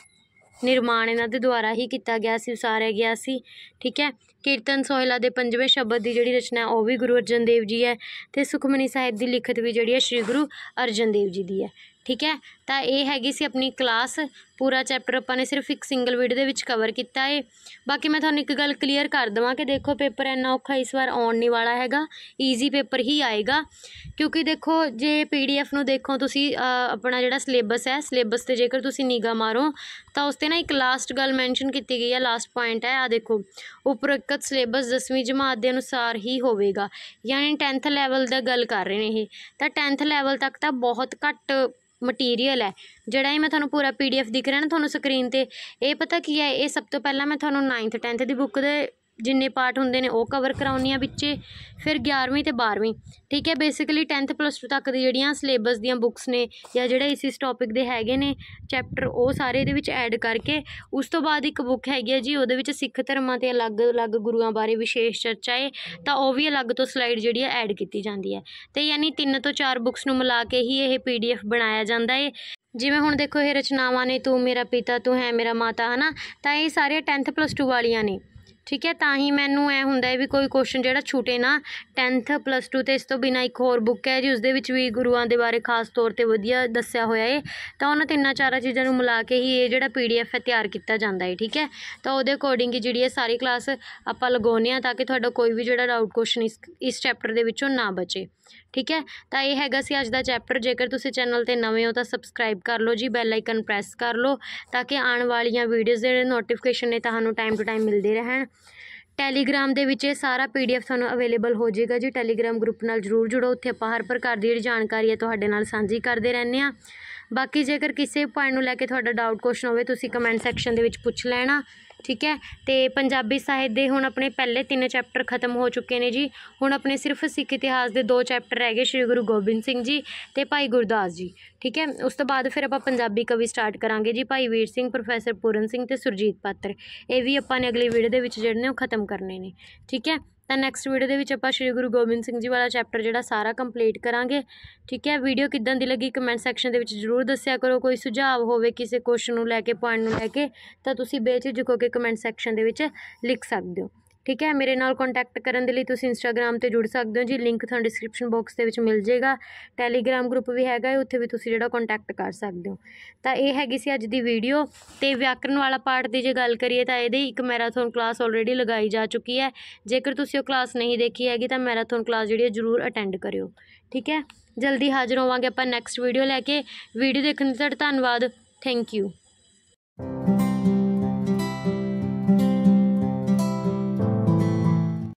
निर्माण इन्हां दे द्वारा ही किया गया सी, उसारिया गया सी। ठीक है। कीर्तन सोहला के पंजवें शब्द की जिहड़ी रचना है वह भी गुरु अर्जन देव जी है, तो सुखमनी साहिब की लिखत भी जिहड़ी है श्री गुरु अर्जन देव जी की है। ठीक है। तो ये हैगी सी अपनी क्लास, पूरा चैप्टर अपन ने सिर्फ एक सिंगल वीडियो दे विच कवर किया है। बाकी मैं तुहानूं एक गल क्लीयर कर देवां कि देखो पेपर इन्ना औखा इस बार आउण नहीं वाला हैगा, ईजी पेपर ही आएगा। क्योंकि देखो जे पी डी एफ नूं देखो तुसी अपना जिहड़ा सिलेबस है, सिलेबस ते जेकर तुसी निगाह मारो तो उस ते ना एक लास्ट गल मैंशन की गई है, लास्ट पॉइंट है आ देखो उपरोक्त सिलेबस दसवीं जमात के अनुसार ही होवेगा, यानी टेंथ लैवल दा गल कर रहे हैं ये। तो टेंथ लैवल तक तो बहुत घट मटीरियल है जिहड़ा ही मैं तुहानूं पूरा पी डी एफ दिख रहा ना तुहानूं स्क्रीन ते। ये पता की है, ये सब तो पहला मैं तुहानूं नाइन्थ टेंथ की बुक दे जिन्ने पार्ट होंदे ने वो कवर कराउनी आ बिच्चे, फिर ग्यारहवीं ते बारहवीं। ठीक है। बेसिकली टेंथ प्लस टू तक दी जिहड़ियां सिलेबस दियां बुक्स ने या जिहड़े इस इस टॉपिक दे हैगे ने चैप्टर वो सारे इहदे विच ऐड करके उस तो बाद एक बुक हैगी है जी उहदे विच सिख धर्मां ते अलग अलग गुरुआं बारे विशेष चर्चा है, तो वह भी अलग तो स्लाइड जिहड़ी है ऐड की जाती है। तो यानी तीन तो चार बुक्स नूं मिला के ही यह पी डी एफ बनाया जाता है। जिवें हुण देखो ये रचनावां ने तू मेरा पिता तू है मेरा माता है ना, तो ये सारे टेंथ प्लस टू वालियां ने। ठीक है। तां ही मैनूं ऐ हुंदा है भी कोई क्वेश्चन जिहड़ा छूटे ना। टेंथ प्लस टू तो इस तो बिना एक होर बुक है जी उसदे विच भी गुरुआं दे बारे खास तौर पर वधिया दस्सिया होया है, तो उन्हां तिन्नां चारां चीज़ां नूं मिला के ही ये जिहड़ा पी डी एफ है तैयार किया जाता है। ठीक है। तो उहदे अकॉर्डिंग ही जिहड़ी है सारी क्लास आपां लगाउने आ ताकि तुहाडा कोई भी जिहड़ा डाउट क्वेश्चन इस इस चैप्टर दे विचों ना बचे। ठीक है। तो ये हैगा सी अज दा चैप्टर। जेकर तुसीं चैनल ते नवें हो तो सबसक्राइब कर लो जी, बैल आइकन प्रैस कर लो ताकि आने वालियां वीडियोज़ दे नोटिफिकेशन ने तुहानूं टाइम टू टाइम मिलते रहन। टैलीग्राम दे विच सारा पी डी एफ तुहानूं अवेलेबल हो जाएगा जी। टैलीग्राम ग्रुप नाल जरूर जुड़ो, उत्थे आपां हर प्रकार की जिहड़ी जानकारी है तुहाडे नाल सांझी करते रहने आ। बाकी जेकर किसी पॉइंट नूं लैके तुहाडा डाउट क्वेश्चन होवे तुसीं कमेंट सैक्शन दे विच पुछ लैना। ठीक है। तो पंजाबी साहित्य दे हुण अपने पहले तीन चैप्टर खत्म हो चुके हैं जी। हुण अपने सिर्फ सिख इतिहास के दो चैप्टर रह गए, श्री गुरु गोबिंद सिंह जी ते भाई गुरदास जी। ठीक है। उस तो बाद फिर आपां पंजाबी कवि स्टार्ट करांगे जी, भाई वीर सिंह, प्रोफैसर पूरन सिंह ते सुरजीत पात्र। ये भी आपां ने अगली वीडियो दे विच जिहड़े ने खत्म करने ने। ठीक है। ਤਾਂ ਨੈਕਸਟ ਵੀਡੀਓ ਦੇ ਵਿੱਚ ਆਪਾਂ ਸ਼੍ਰੀ ਗੁਰੂ ਗੋਬਿੰਦ ਸਿੰਘ ਜੀ ਵਾਲਾ ਚੈਪਟਰ ਜਿਹੜਾ ਸਾਰਾ ਕੰਪਲੀਟ ਕਰਾਂਗੇ। ਠੀਕ ਹੈ, ਵੀਡੀਓ ਕਿੱਦਾਂ ਦੀ ਲੱਗੀ ਕਮੈਂਟ ਸੈਕਸ਼ਨ ਦੇ ਵਿੱਚ ਜ਼ਰੂਰ ਦੱਸਿਆ ਕਰੋ। ਕੋਈ ਸੁਝਾਅ ਹੋਵੇ ਕਿਸੇ ਕੁਐਸਚਨ ਨੂੰ ਲੈ ਕੇ, ਪੁਆਇੰਟ ਨੂੰ ਲੈ ਕੇ, ਤਾਂ ਤੁਸੀਂ ਬੇਝਿਜਕ ਹੋ ਕੇ ਕਮੈਂਟ ਸੈਕਸ਼ਨ ਦੇ ਵਿੱਚ ਲਿਖ ਸਕਦੇ ਹੋ। ਠੀਕ ਹੈ, ਮੇਰੇ ਨਾਲ ਕੰਟੈਕਟ ਕਰਨ ਦੇ ਲਈ ਤੁਸੀਂ ਇੰਸਟਾਗ੍ਰਾਮ 'ਤੇ ਜੁੜ ਸਕਦੇ ਹੋ ਜੀ, ਲਿੰਕ ਤੁਹਾਨੂੰ ਡਿਸਕ੍ਰਿਪਸ਼ਨ ਬਾਕਸ ਦੇ ਵਿੱਚ ਮਿਲ ਜਾਏਗਾ। ਟੈਲੀਗ੍ਰਾਮ ਗਰੁੱਪ ਵੀ ਹੈਗਾ ਹੈ, ਉੱਥੇ ਵੀ ਤੁਸੀਂ ਜਿਹੜਾ ਕੰਟੈਕਟ ਕਰ ਸਕਦੇ ਹੋ। ਤਾਂ ਇਹ ਹੈਗੀ ਸੀ ਅੱਜ ਦੀ ਵੀਡੀਓ। ਅਤੇ ਵਿਆਕਰਨ ਵਾਲਾ ਪਾਰਟ ਦੀ ਜੇ ਗੱਲ ਕਰੀਏ ਤਾਂ ਇਹਦੀ ਇੱਕ ਮੈਰਾਥਨ ਕਲਾਸ ਆਲਰੇਡੀ ਲਗਾਈ ਜਾ ਚੁੱਕੀ ਹੈ। ਜੇਕਰ ਤੁਸੀਂ ਉਹ ਕਲਾਸ ਨਹੀਂ ਦੇਖੀ ਹੈਗੀ ਤਾਂ ਮੈਰਾਥਨ ਕਲਾਸ ਜਿਹੜੀ ਹੈ ਜ਼ਰੂਰ ਅਟੈਂਡ ਕਰਿਓ। ਠੀਕ ਹੈ, ਜਲਦੀ ਹਾਜ਼ਰ ਹੋਵਾਂਗੇ ਆਪਾਂ ਨੈਕਸਟ ਵੀਡੀਓ ਲੈ ਕੇ। ਵੀਡੀਓ ਦੇਖਣ ਲਈ ਤੁਹਾਡਾ ਧੰਨਵਾਦ। Thank you.